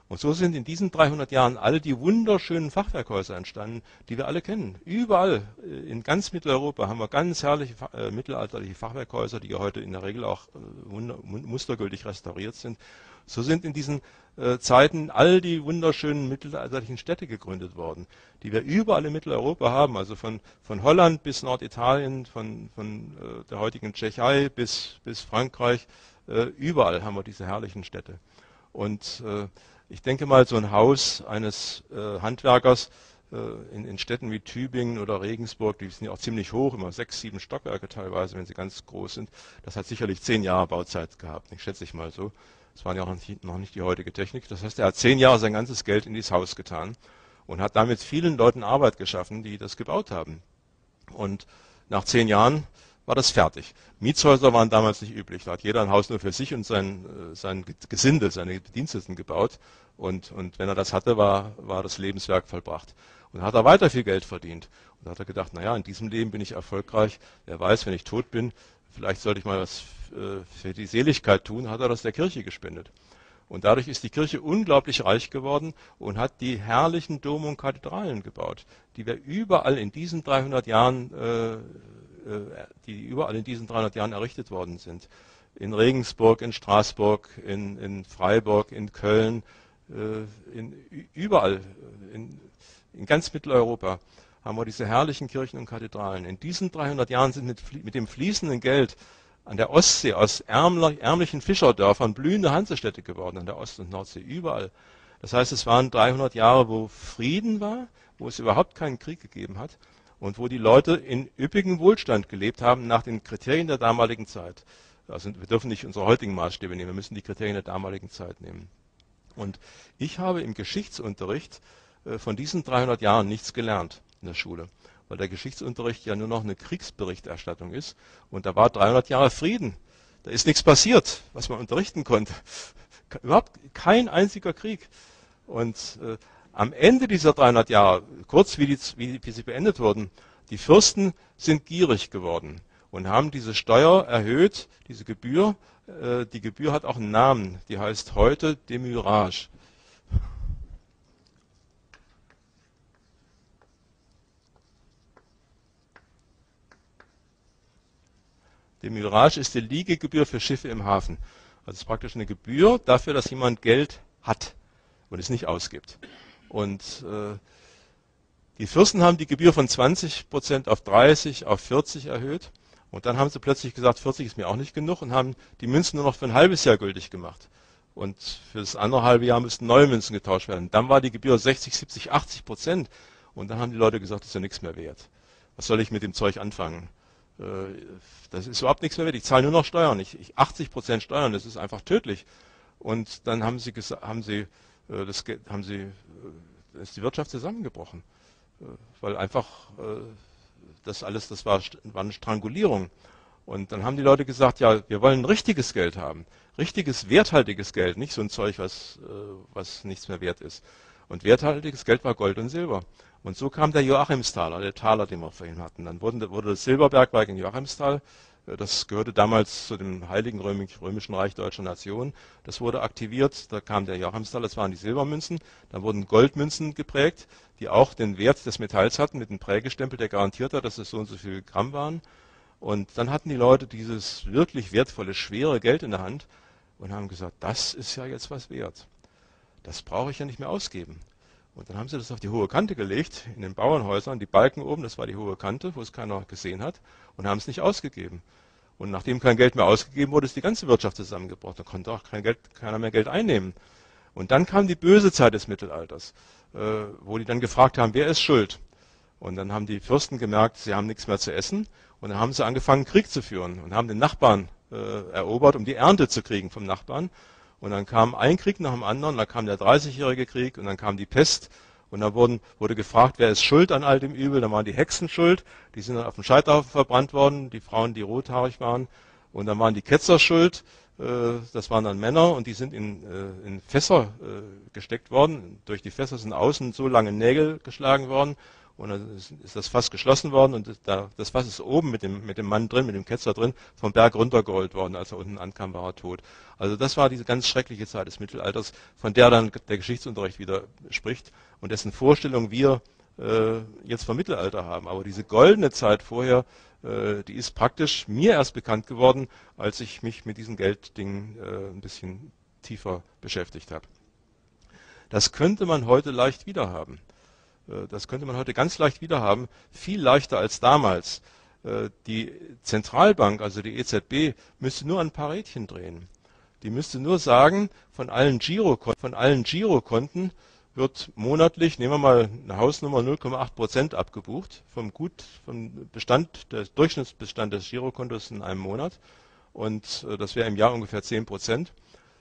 Und so sind in diesen dreihundert Jahren all die wunderschönen Fachwerkhäuser entstanden, die wir alle kennen. Überall in ganz Mitteleuropa haben wir ganz herrliche äh, mittelalterliche Fachwerkhäuser, die ja heute in der Regel auch äh, wunder, mustergültig restauriert sind. So sind in diesen äh, Zeiten all die wunderschönen mittelalterlichen Städte gegründet worden, die wir überall in Mitteleuropa haben, also von, von Holland bis Norditalien, von, von äh, der heutigen Tschechei bis, bis Frankreich. Äh, überall haben wir diese herrlichen Städte. Und äh, ich denke mal, so ein Haus eines äh, Handwerkers äh, in, in Städten wie Tübingen oder Regensburg, die sind ja auch ziemlich hoch, immer sechs, sieben Stockwerke teilweise, wenn sie ganz groß sind. Das hat sicherlich zehn Jahre Bauzeit gehabt, ich schätze ich mal so. Das war ja noch nicht, noch nicht die heutige Technik. Das heißt, er hat zehn Jahre sein ganzes Geld in dieses Haus getan und hat damit vielen Leuten Arbeit geschaffen, die das gebaut haben. Und nach zehn Jahren war das fertig. Mietshäuser waren damals nicht üblich. Da hat jeder ein Haus nur für sich und sein, sein Gesinde, seine Bediensteten gebaut. Und, und wenn er das hatte, war, war das Lebenswerk vollbracht. Und dann hat er weiter viel Geld verdient. Und da hat er gedacht, naja, in diesem Leben bin ich erfolgreich. Wer weiß, wenn ich tot bin, vielleicht sollte ich mal was äh, für die Seligkeit tun. Hat er das der Kirche gespendet. Und dadurch ist die Kirche unglaublich reich geworden und hat die herrlichen Dome und Kathedralen gebaut, die wir überall in diesen dreihundert Jahren äh, die überall in diesen dreihundert Jahren errichtet worden sind. In Regensburg, in Straßburg, in, in Freiburg, in Köln, äh, in, überall, in, in ganz Mitteleuropa haben wir diese herrlichen Kirchen und Kathedralen. In diesen dreihundert Jahren sind mit, mit dem fließenden Geld an der Ostsee aus ärmler, ärmlichen Fischerdörfern blühende Hansestädte geworden, an der Ost- und Nordsee, überall. Das heißt, es waren dreihundert Jahre, wo Frieden war, wo es überhaupt keinen Krieg gegeben hat. Und wo die Leute in üppigem Wohlstand gelebt haben nach den Kriterien der damaligen Zeit. Also wir dürfen nicht unsere heutigen Maßstäbe nehmen, wir müssen die Kriterien der damaligen Zeit nehmen. Und ich habe im Geschichtsunterricht äh, von diesen dreihundert Jahren nichts gelernt in der Schule, weil der Geschichtsunterricht ja nur noch eine Kriegsberichterstattung ist. Und da war dreihundert Jahre Frieden. Da ist nichts passiert, was man unterrichten konnte. Überhaupt kein einziger Krieg. Und äh, am Ende dieser dreihundert Jahre, kurz wie, die, wie, wie sie beendet wurden, die Fürsten sind gierig geworden und haben diese Steuer erhöht, diese Gebühr. Äh, die Gebühr hat auch einen Namen, die heißt heute Demurrage. Demurrage ist die Liegegebühr für Schiffe im Hafen. Also es ist praktisch eine Gebühr dafür, dass jemand Geld hat und es nicht ausgibt. Und äh, die Fürsten haben die Gebühr von zwanzig Prozent auf dreißig, auf vierzig erhöht. Und dann haben sie plötzlich gesagt, vierzig ist mir auch nicht genug und haben die Münzen nur noch für ein halbes Jahr gültig gemacht. Und für das andere halbe Jahr müssten neue Münzen getauscht werden. Dann war die Gebühr sechzig, siebzig, achtzig Prozent. Und dann haben die Leute gesagt, das ist ja nichts mehr wert. Was soll ich mit dem Zeug anfangen? Äh, das ist überhaupt nichts mehr wert. Ich zahle nur noch Steuern. Ich, ich, achtzig Prozent Steuern, das ist einfach tödlich. Und dann haben sie, haben sie Das, haben sie, ist die Wirtschaft zusammengebrochen, weil einfach das alles, das war, war eine Strangulierung. Und dann haben die Leute gesagt, ja, wir wollen richtiges Geld haben, richtiges, werthaltiges Geld, nicht so ein Zeug, was, was nichts mehr wert ist. Und werthaltiges Geld war Gold und Silber. Und so kam der Joachimstaler, der Taler, den wir vorhin hatten. Dann wurde, wurde das Silberbergwerk in Joachimsthal, das gehörte damals zu dem Heiligen Römischen Reich Deutscher Nation. Das wurde aktiviert, da kam der Joachimsthal, das waren die Silbermünzen. Dann wurden Goldmünzen geprägt, die auch den Wert des Metalls hatten, mit einem Prägestempel, der garantiert hat, dass es so und so viel Gramm waren. Und dann hatten die Leute dieses wirklich wertvolle, schwere Geld in der Hand und haben gesagt, das ist ja jetzt was wert. Das brauche ich ja nicht mehr ausgeben. Und dann haben sie das auf die hohe Kante gelegt, in den Bauernhäusern, die Balken oben, das war die hohe Kante, wo es keiner gesehen hat, und haben es nicht ausgegeben. Und nachdem kein Geld mehr ausgegeben wurde, ist die ganze Wirtschaft zusammengebrochen. Da konnte auch kein Geld, keiner mehr Geld einnehmen. Und dann kam die böse Zeit des Mittelalters, äh, wo die dann gefragt haben, wer ist schuld? Und dann haben die Fürsten gemerkt, sie haben nichts mehr zu essen. Und dann haben sie angefangen, Krieg zu führen und haben den Nachbarn äh, erobert, um die Ernte zu kriegen vom Nachbarn. Und dann kam ein Krieg nach dem anderen, dann kam der dreißigjährige Krieg und dann kam die Pest. Und dann wurden, wurde gefragt, wer ist schuld an all dem Übel. Dann waren die Hexen schuld, die sind dann auf dem Scheiterhaufen verbrannt worden, die Frauen, die rothaarig waren. Und dann waren die Ketzer schuld, äh, das waren dann Männer und die sind in, äh, in Fässer äh, gesteckt worden. Durch die Fässer sind außen so lange Nägel geschlagen worden. und dann ist, ist das Fass geschlossen worden und das, da, das Fass ist oben mit dem, mit dem Mann drin, mit dem Ketzer drin, vom Berg runtergeholt worden, als er unten ankam, war er tot. Also das war diese ganz schreckliche Zeit des Mittelalters, von der dann der Geschichtsunterricht wieder spricht und dessen Vorstellung wir äh, jetzt vom Mittelalter haben. Aber diese goldene Zeit vorher, äh, die ist praktisch mir erst bekannt geworden, als ich mich mit diesen Gelddingen äh, ein bisschen tiefer beschäftigt habe. Das könnte man heute leicht wiederhaben. Das könnte man heute ganz leicht wiederhaben, viel leichter als damals. Die Zentralbank, also die E Z B, müsste nur ein paar Rädchen drehen. Die müsste nur sagen, von allen Girokonten, von allen Girokonten wird monatlich, nehmen wir mal eine Hausnummer, null Komma acht Prozent abgebucht vom Gut, vom Bestand, der Durchschnittsbestand des Girokontos in einem Monat. Und das wäre im Jahr ungefähr zehn Prozent.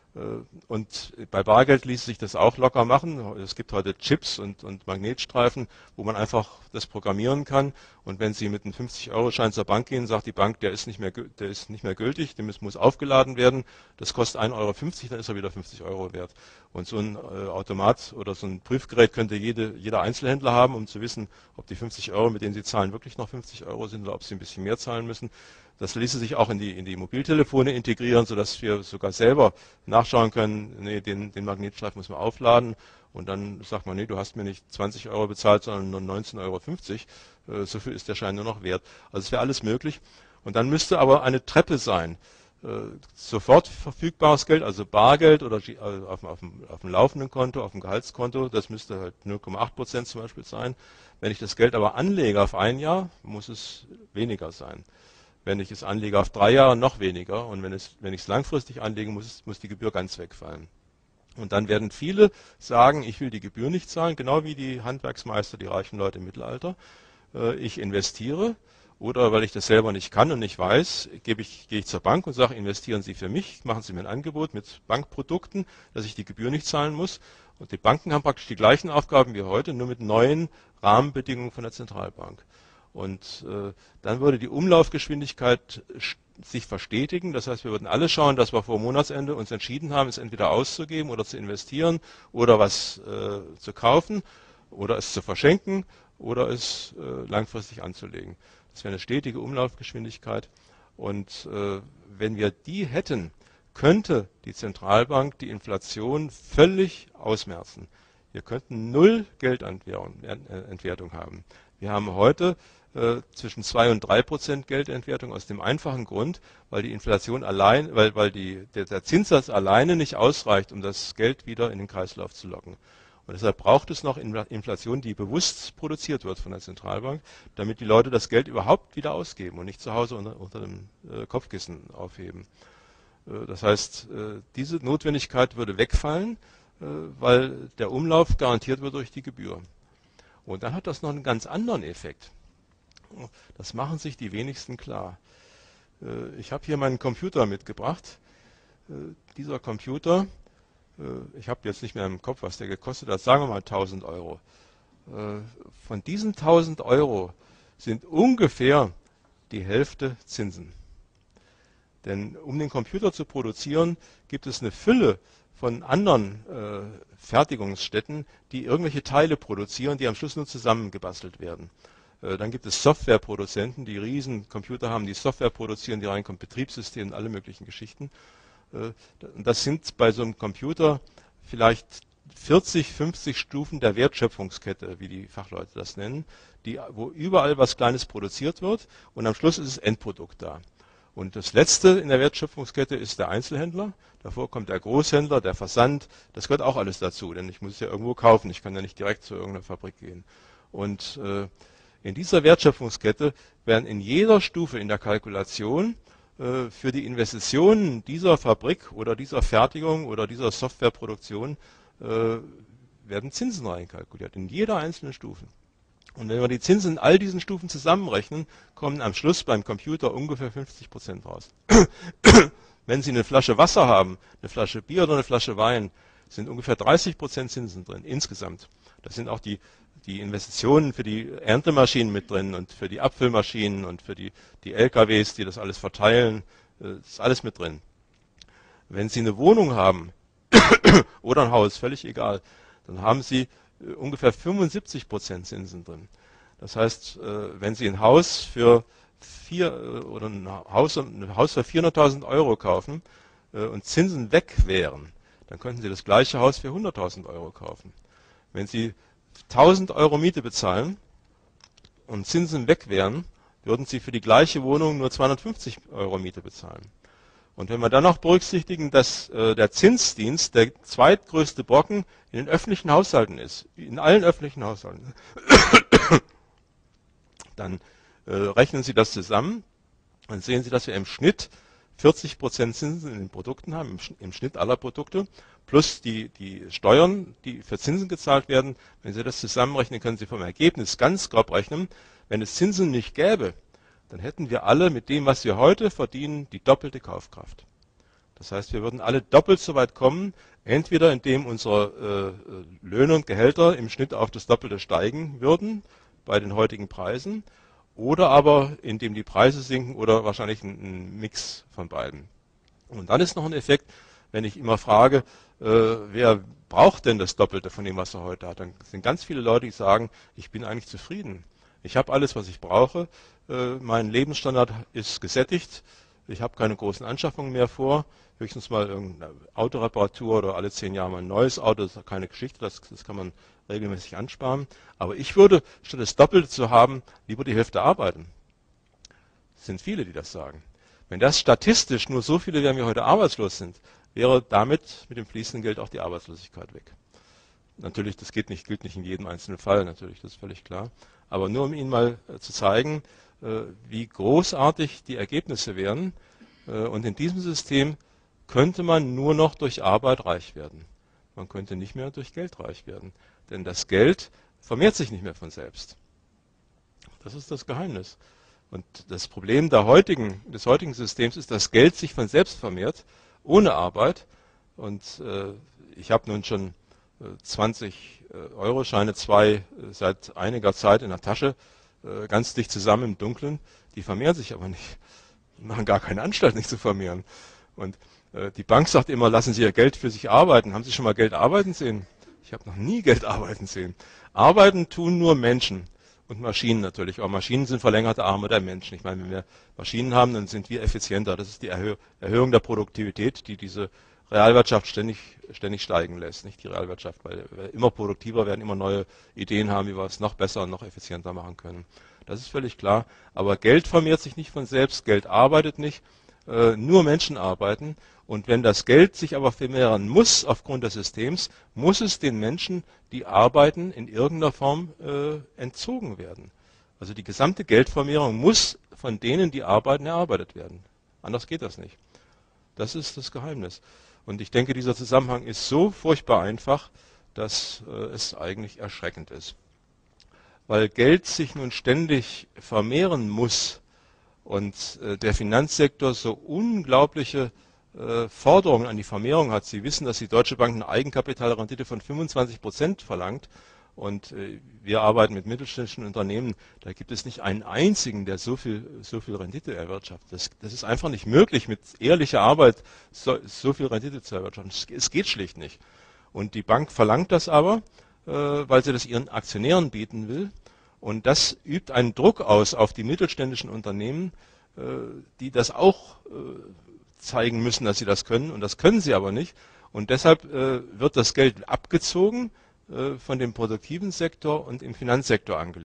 Und bei Bargeld ließ sich das auch locker machen. Es gibt heute Chips und, und Magnetstreifen, wo man einfach das programmieren kann. Und wenn Sie mit einem fünfzig Euro Schein zur Bank gehen, sagt die Bank, der ist nicht mehr, der ist nicht mehr gültig, der muss aufgeladen werden. Das kostet ein Euro fünfzig, dann ist er wieder fünfzig Euro wert. Und so ein äh, Automat oder so ein Prüfgerät könnte jede, jeder Einzelhändler haben, um zu wissen, ob die fünfzig Euro, mit denen Sie zahlen, wirklich noch fünfzig Euro sind oder ob Sie ein bisschen mehr zahlen müssen. Das ließe sich auch in die, in die Mobiltelefone integrieren, sodass wir sogar selber nachschauen können, nee, den, den Magnetstreifen muss man aufladen und dann sagt man, nee, du hast mir nicht zwanzig Euro bezahlt, sondern nur neunzehn Euro fünfzig. Äh, so viel ist der Schein nur noch wert. Also es wäre alles möglich. Und dann müsste aber eine Treppe sein. Äh, sofort verfügbares Geld, also Bargeld oder also auf, auf, dem, auf dem laufenden Konto, auf dem Gehaltskonto, das müsste halt null Komma acht Prozent zum Beispiel sein. Wenn ich das Geld aber anlege auf ein Jahr, muss es weniger sein. Wenn ich es anlege auf drei Jahre, noch weniger. Und wenn, es, wenn ich es langfristig anlege, muss, es, muss die Gebühr ganz wegfallen. Und dann werden viele sagen, ich will die Gebühr nicht zahlen, genau wie die Handwerksmeister, die reichen Leute im Mittelalter. Äh, ich investiere oder weil ich das selber nicht kann und nicht weiß, gebe ich, gehe ich zur Bank und sage, investieren Sie für mich, machen Sie mir ein Angebot mit Bankprodukten, dass ich die Gebühr nicht zahlen muss. Und die Banken haben praktisch die gleichen Aufgaben wie heute, nur mit neuen Rahmenbedingungen von der Zentralbank. Und äh, dann würde die Umlaufgeschwindigkeit sich verstetigen. Das heißt, wir würden alle schauen, dass wir vor Monatsende uns entschieden haben, es entweder auszugeben oder zu investieren oder was äh, zu kaufen oder es zu verschenken oder es äh, langfristig anzulegen. Das wäre eine stetige Umlaufgeschwindigkeit. Und äh, wenn wir die hätten, könnte die Zentralbank die Inflation völlig ausmerzen. Wir könnten null Geldentwertung haben. Wir haben heute äh, zwischen zwei und drei Prozent Geldentwertung aus dem einfachen Grund, weil die Inflation allein, weil, weil die, der, der Zinssatz alleine nicht ausreicht, um das Geld wieder in den Kreislauf zu locken. Und deshalb braucht es noch Inflation, die bewusst produziert wird von der Zentralbank, damit die Leute das Geld überhaupt wieder ausgeben und nicht zu Hause unter, unter dem äh, Kopfkissen aufheben. Äh, das heißt, äh, diese Notwendigkeit würde wegfallen, äh, weil der Umlauf garantiert wird durch die Gebühr. Und dann hat das noch einen ganz anderen Effekt. Das machen sich die wenigsten klar. Ich habe hier meinen Computer mitgebracht. Dieser Computer, ich habe jetzt nicht mehr im Kopf, was der gekostet hat, sagen wir mal tausend Euro. Von diesen tausend Euro sind ungefähr die Hälfte Zinsen. Denn um den Computer zu produzieren, gibt es eine Fülle von anderen äh, Fertigungsstätten, die irgendwelche Teile produzieren, die am Schluss nur zusammengebastelt werden. Äh, dann gibt es Softwareproduzenten, die riesen Computer haben, die Software produzieren, die reinkommen, Betriebssysteme, alle möglichen Geschichten. Äh, das sind bei so einem Computer vielleicht vierzig, fünfzig Stufen der Wertschöpfungskette, wie die Fachleute das nennen, die, wo überall was Kleines produziert wird und am Schluss ist das Endprodukt da. Und das Letzte in der Wertschöpfungskette ist der Einzelhändler. Davor kommt der Großhändler, der Versand. Das gehört auch alles dazu, denn ich muss es ja irgendwo kaufen. Ich kann ja nicht direkt zu irgendeiner Fabrik gehen. Und äh, in dieser Wertschöpfungskette werden in jeder Stufe in der Kalkulation äh, für die Investitionen dieser Fabrik oder dieser Fertigung oder dieser Softwareproduktion äh, werden Zinsen reinkalkuliert. In jeder einzelnen Stufe. Und wenn wir die Zinsen in all diesen Stufen zusammenrechnen, kommen am Schluss beim Computer ungefähr fünfzig Prozent raus. Wenn Sie eine Flasche Wasser haben, eine Flasche Bier oder eine Flasche Wein, sind ungefähr dreißig Prozent Zinsen drin, insgesamt. Da sind auch die, die Investitionen für die Erntemaschinen mit drin und für die Abfüllmaschinen und für die, die L K Ws, die das alles verteilen, das ist alles mit drin. Wenn Sie eine Wohnung haben oder ein Haus, völlig egal, dann haben Sie ungefähr fünfundsiebzig Prozent Zinsen drin. Das heißt, wenn Sie ein Haus für vier oder ein Haus, ein Haus für vierhunderttausend Euro kaufen und Zinsen weg wären, dann könnten Sie das gleiche Haus für hunderttausend Euro kaufen. Wenn Sie tausend Euro Miete bezahlen und Zinsen weg wären, würden Sie für die gleiche Wohnung nur zweihundertfünfzig Euro Miete bezahlen. Und wenn wir dann noch berücksichtigen, dass äh, der Zinsdienst der zweitgrößte Brocken in den öffentlichen Haushalten ist, in allen öffentlichen Haushalten, dann äh, rechnen Sie das zusammen, dann sehen Sie, dass wir im Schnitt vierzig Prozent Zinsen in den Produkten haben, im, im Schnitt aller Produkte, plus die, die Steuern, die für Zinsen gezahlt werden. Wenn Sie das zusammenrechnen, können Sie vom Ergebnis ganz grob rechnen. Wenn es Zinsen nicht gäbe, dann hätten wir alle mit dem, was wir heute verdienen, die doppelte Kaufkraft. Das heißt, wir würden alle doppelt so weit kommen, entweder indem unsere äh, Löhne und Gehälter im Schnitt auf das Doppelte steigen würden bei den heutigen Preisen, oder aber indem die Preise sinken oder wahrscheinlich ein, ein Mix von beiden. Und dann ist noch ein Effekt, wenn ich immer frage, äh, wer braucht denn das Doppelte von dem, was er heute hat, dann sind ganz viele Leute, die sagen, ich bin eigentlich zufrieden. Ich habe alles, was ich brauche. Äh, mein Lebensstandard ist gesättigt. Ich habe keine großen Anschaffungen mehr vor. Höchstens mal irgendeine Autoreparatur oder alle zehn Jahre mal ein neues Auto. Das ist keine Geschichte. Das, das kann man regelmäßig ansparen. Aber ich würde, statt das Doppelte zu haben, lieber die Hälfte arbeiten. Es sind viele, die das sagen. Wenn das statistisch nur so viele wären, wie heute arbeitslos sind, wäre damit mit dem fließenden Geld auch die Arbeitslosigkeit weg. Natürlich, das geht nicht, gilt nicht in jedem einzelnen Fall, natürlich, das ist völlig klar. Aber nur um Ihnen mal äh, zu zeigen, äh, wie großartig die Ergebnisse wären. Äh, und in diesem System könnte man nur noch durch Arbeit reich werden. Man könnte nicht mehr durch Geld reich werden. Denn das Geld vermehrt sich nicht mehr von selbst. Das ist das Geheimnis. Und das Problem der heutigen, des heutigen Systems ist, dass Geld sich von selbst vermehrt, ohne Arbeit. Und äh, ich habe nun schon zwanzig Euro Scheine, zwei seit einiger Zeit in der Tasche, ganz dicht zusammen im Dunkeln. Die vermehren sich aber nicht. Die machen gar keine Anstalt, nicht zu vermehren. Und äh, die Bank sagt immer, lassen Sie Ihr Geld für sich arbeiten. Haben Sie schon mal Geld arbeiten sehen? Ich habe noch nie Geld arbeiten sehen. Arbeiten tun nur Menschen und Maschinen natürlich. Aber Maschinen sind verlängerte Arme der Menschen. Ich meine, wenn wir Maschinen haben, dann sind wir effizienter. Das ist die Erhö- Erhöhung der Produktivität, die diese Realwirtschaft ständig, ständig steigen lässt, nicht die Realwirtschaft, weil wir immer produktiver werden, immer neue Ideen haben, wie wir es noch besser und noch effizienter machen können. Das ist völlig klar. Aber Geld vermehrt sich nicht von selbst, Geld arbeitet nicht, äh, nur Menschen arbeiten. Und wenn das Geld sich aber vermehren muss aufgrund des Systems, muss es den Menschen, die arbeiten, in irgendeiner Form äh, entzogen werden. Also die gesamte Geldvermehrung muss von denen, die arbeiten, erarbeitet werden. Anders geht das nicht. Das ist das Geheimnis. Und ich denke, dieser Zusammenhang ist so furchtbar einfach, dass äh, es eigentlich erschreckend ist. Weil Geld sich nun ständig vermehren muss und äh, der Finanzsektor so unglaubliche äh, Forderungen an die Vermehrung hat. Sie wissen, dass die Deutsche Bank eine Eigenkapitalrendite von fünfundzwanzig Prozent verlangt. Und äh, wir arbeiten mit mittelständischen Unternehmen, da gibt es nicht einen einzigen, der so viel, so viel Rendite erwirtschaftet. Das, das ist einfach nicht möglich, mit ehrlicher Arbeit so, so viel Rendite zu erwirtschaften. Es, es geht schlicht nicht. Und die Bank verlangt das aber, äh, weil sie das ihren Aktionären bieten will. Und das übt einen Druck aus auf die mittelständischen Unternehmen, äh, die das auch äh, zeigen müssen, dass sie das können. Und das können sie aber nicht. Und deshalb äh, wird das Geld abgezogen von dem produktiven Sektor und im Finanzsektor angelegt.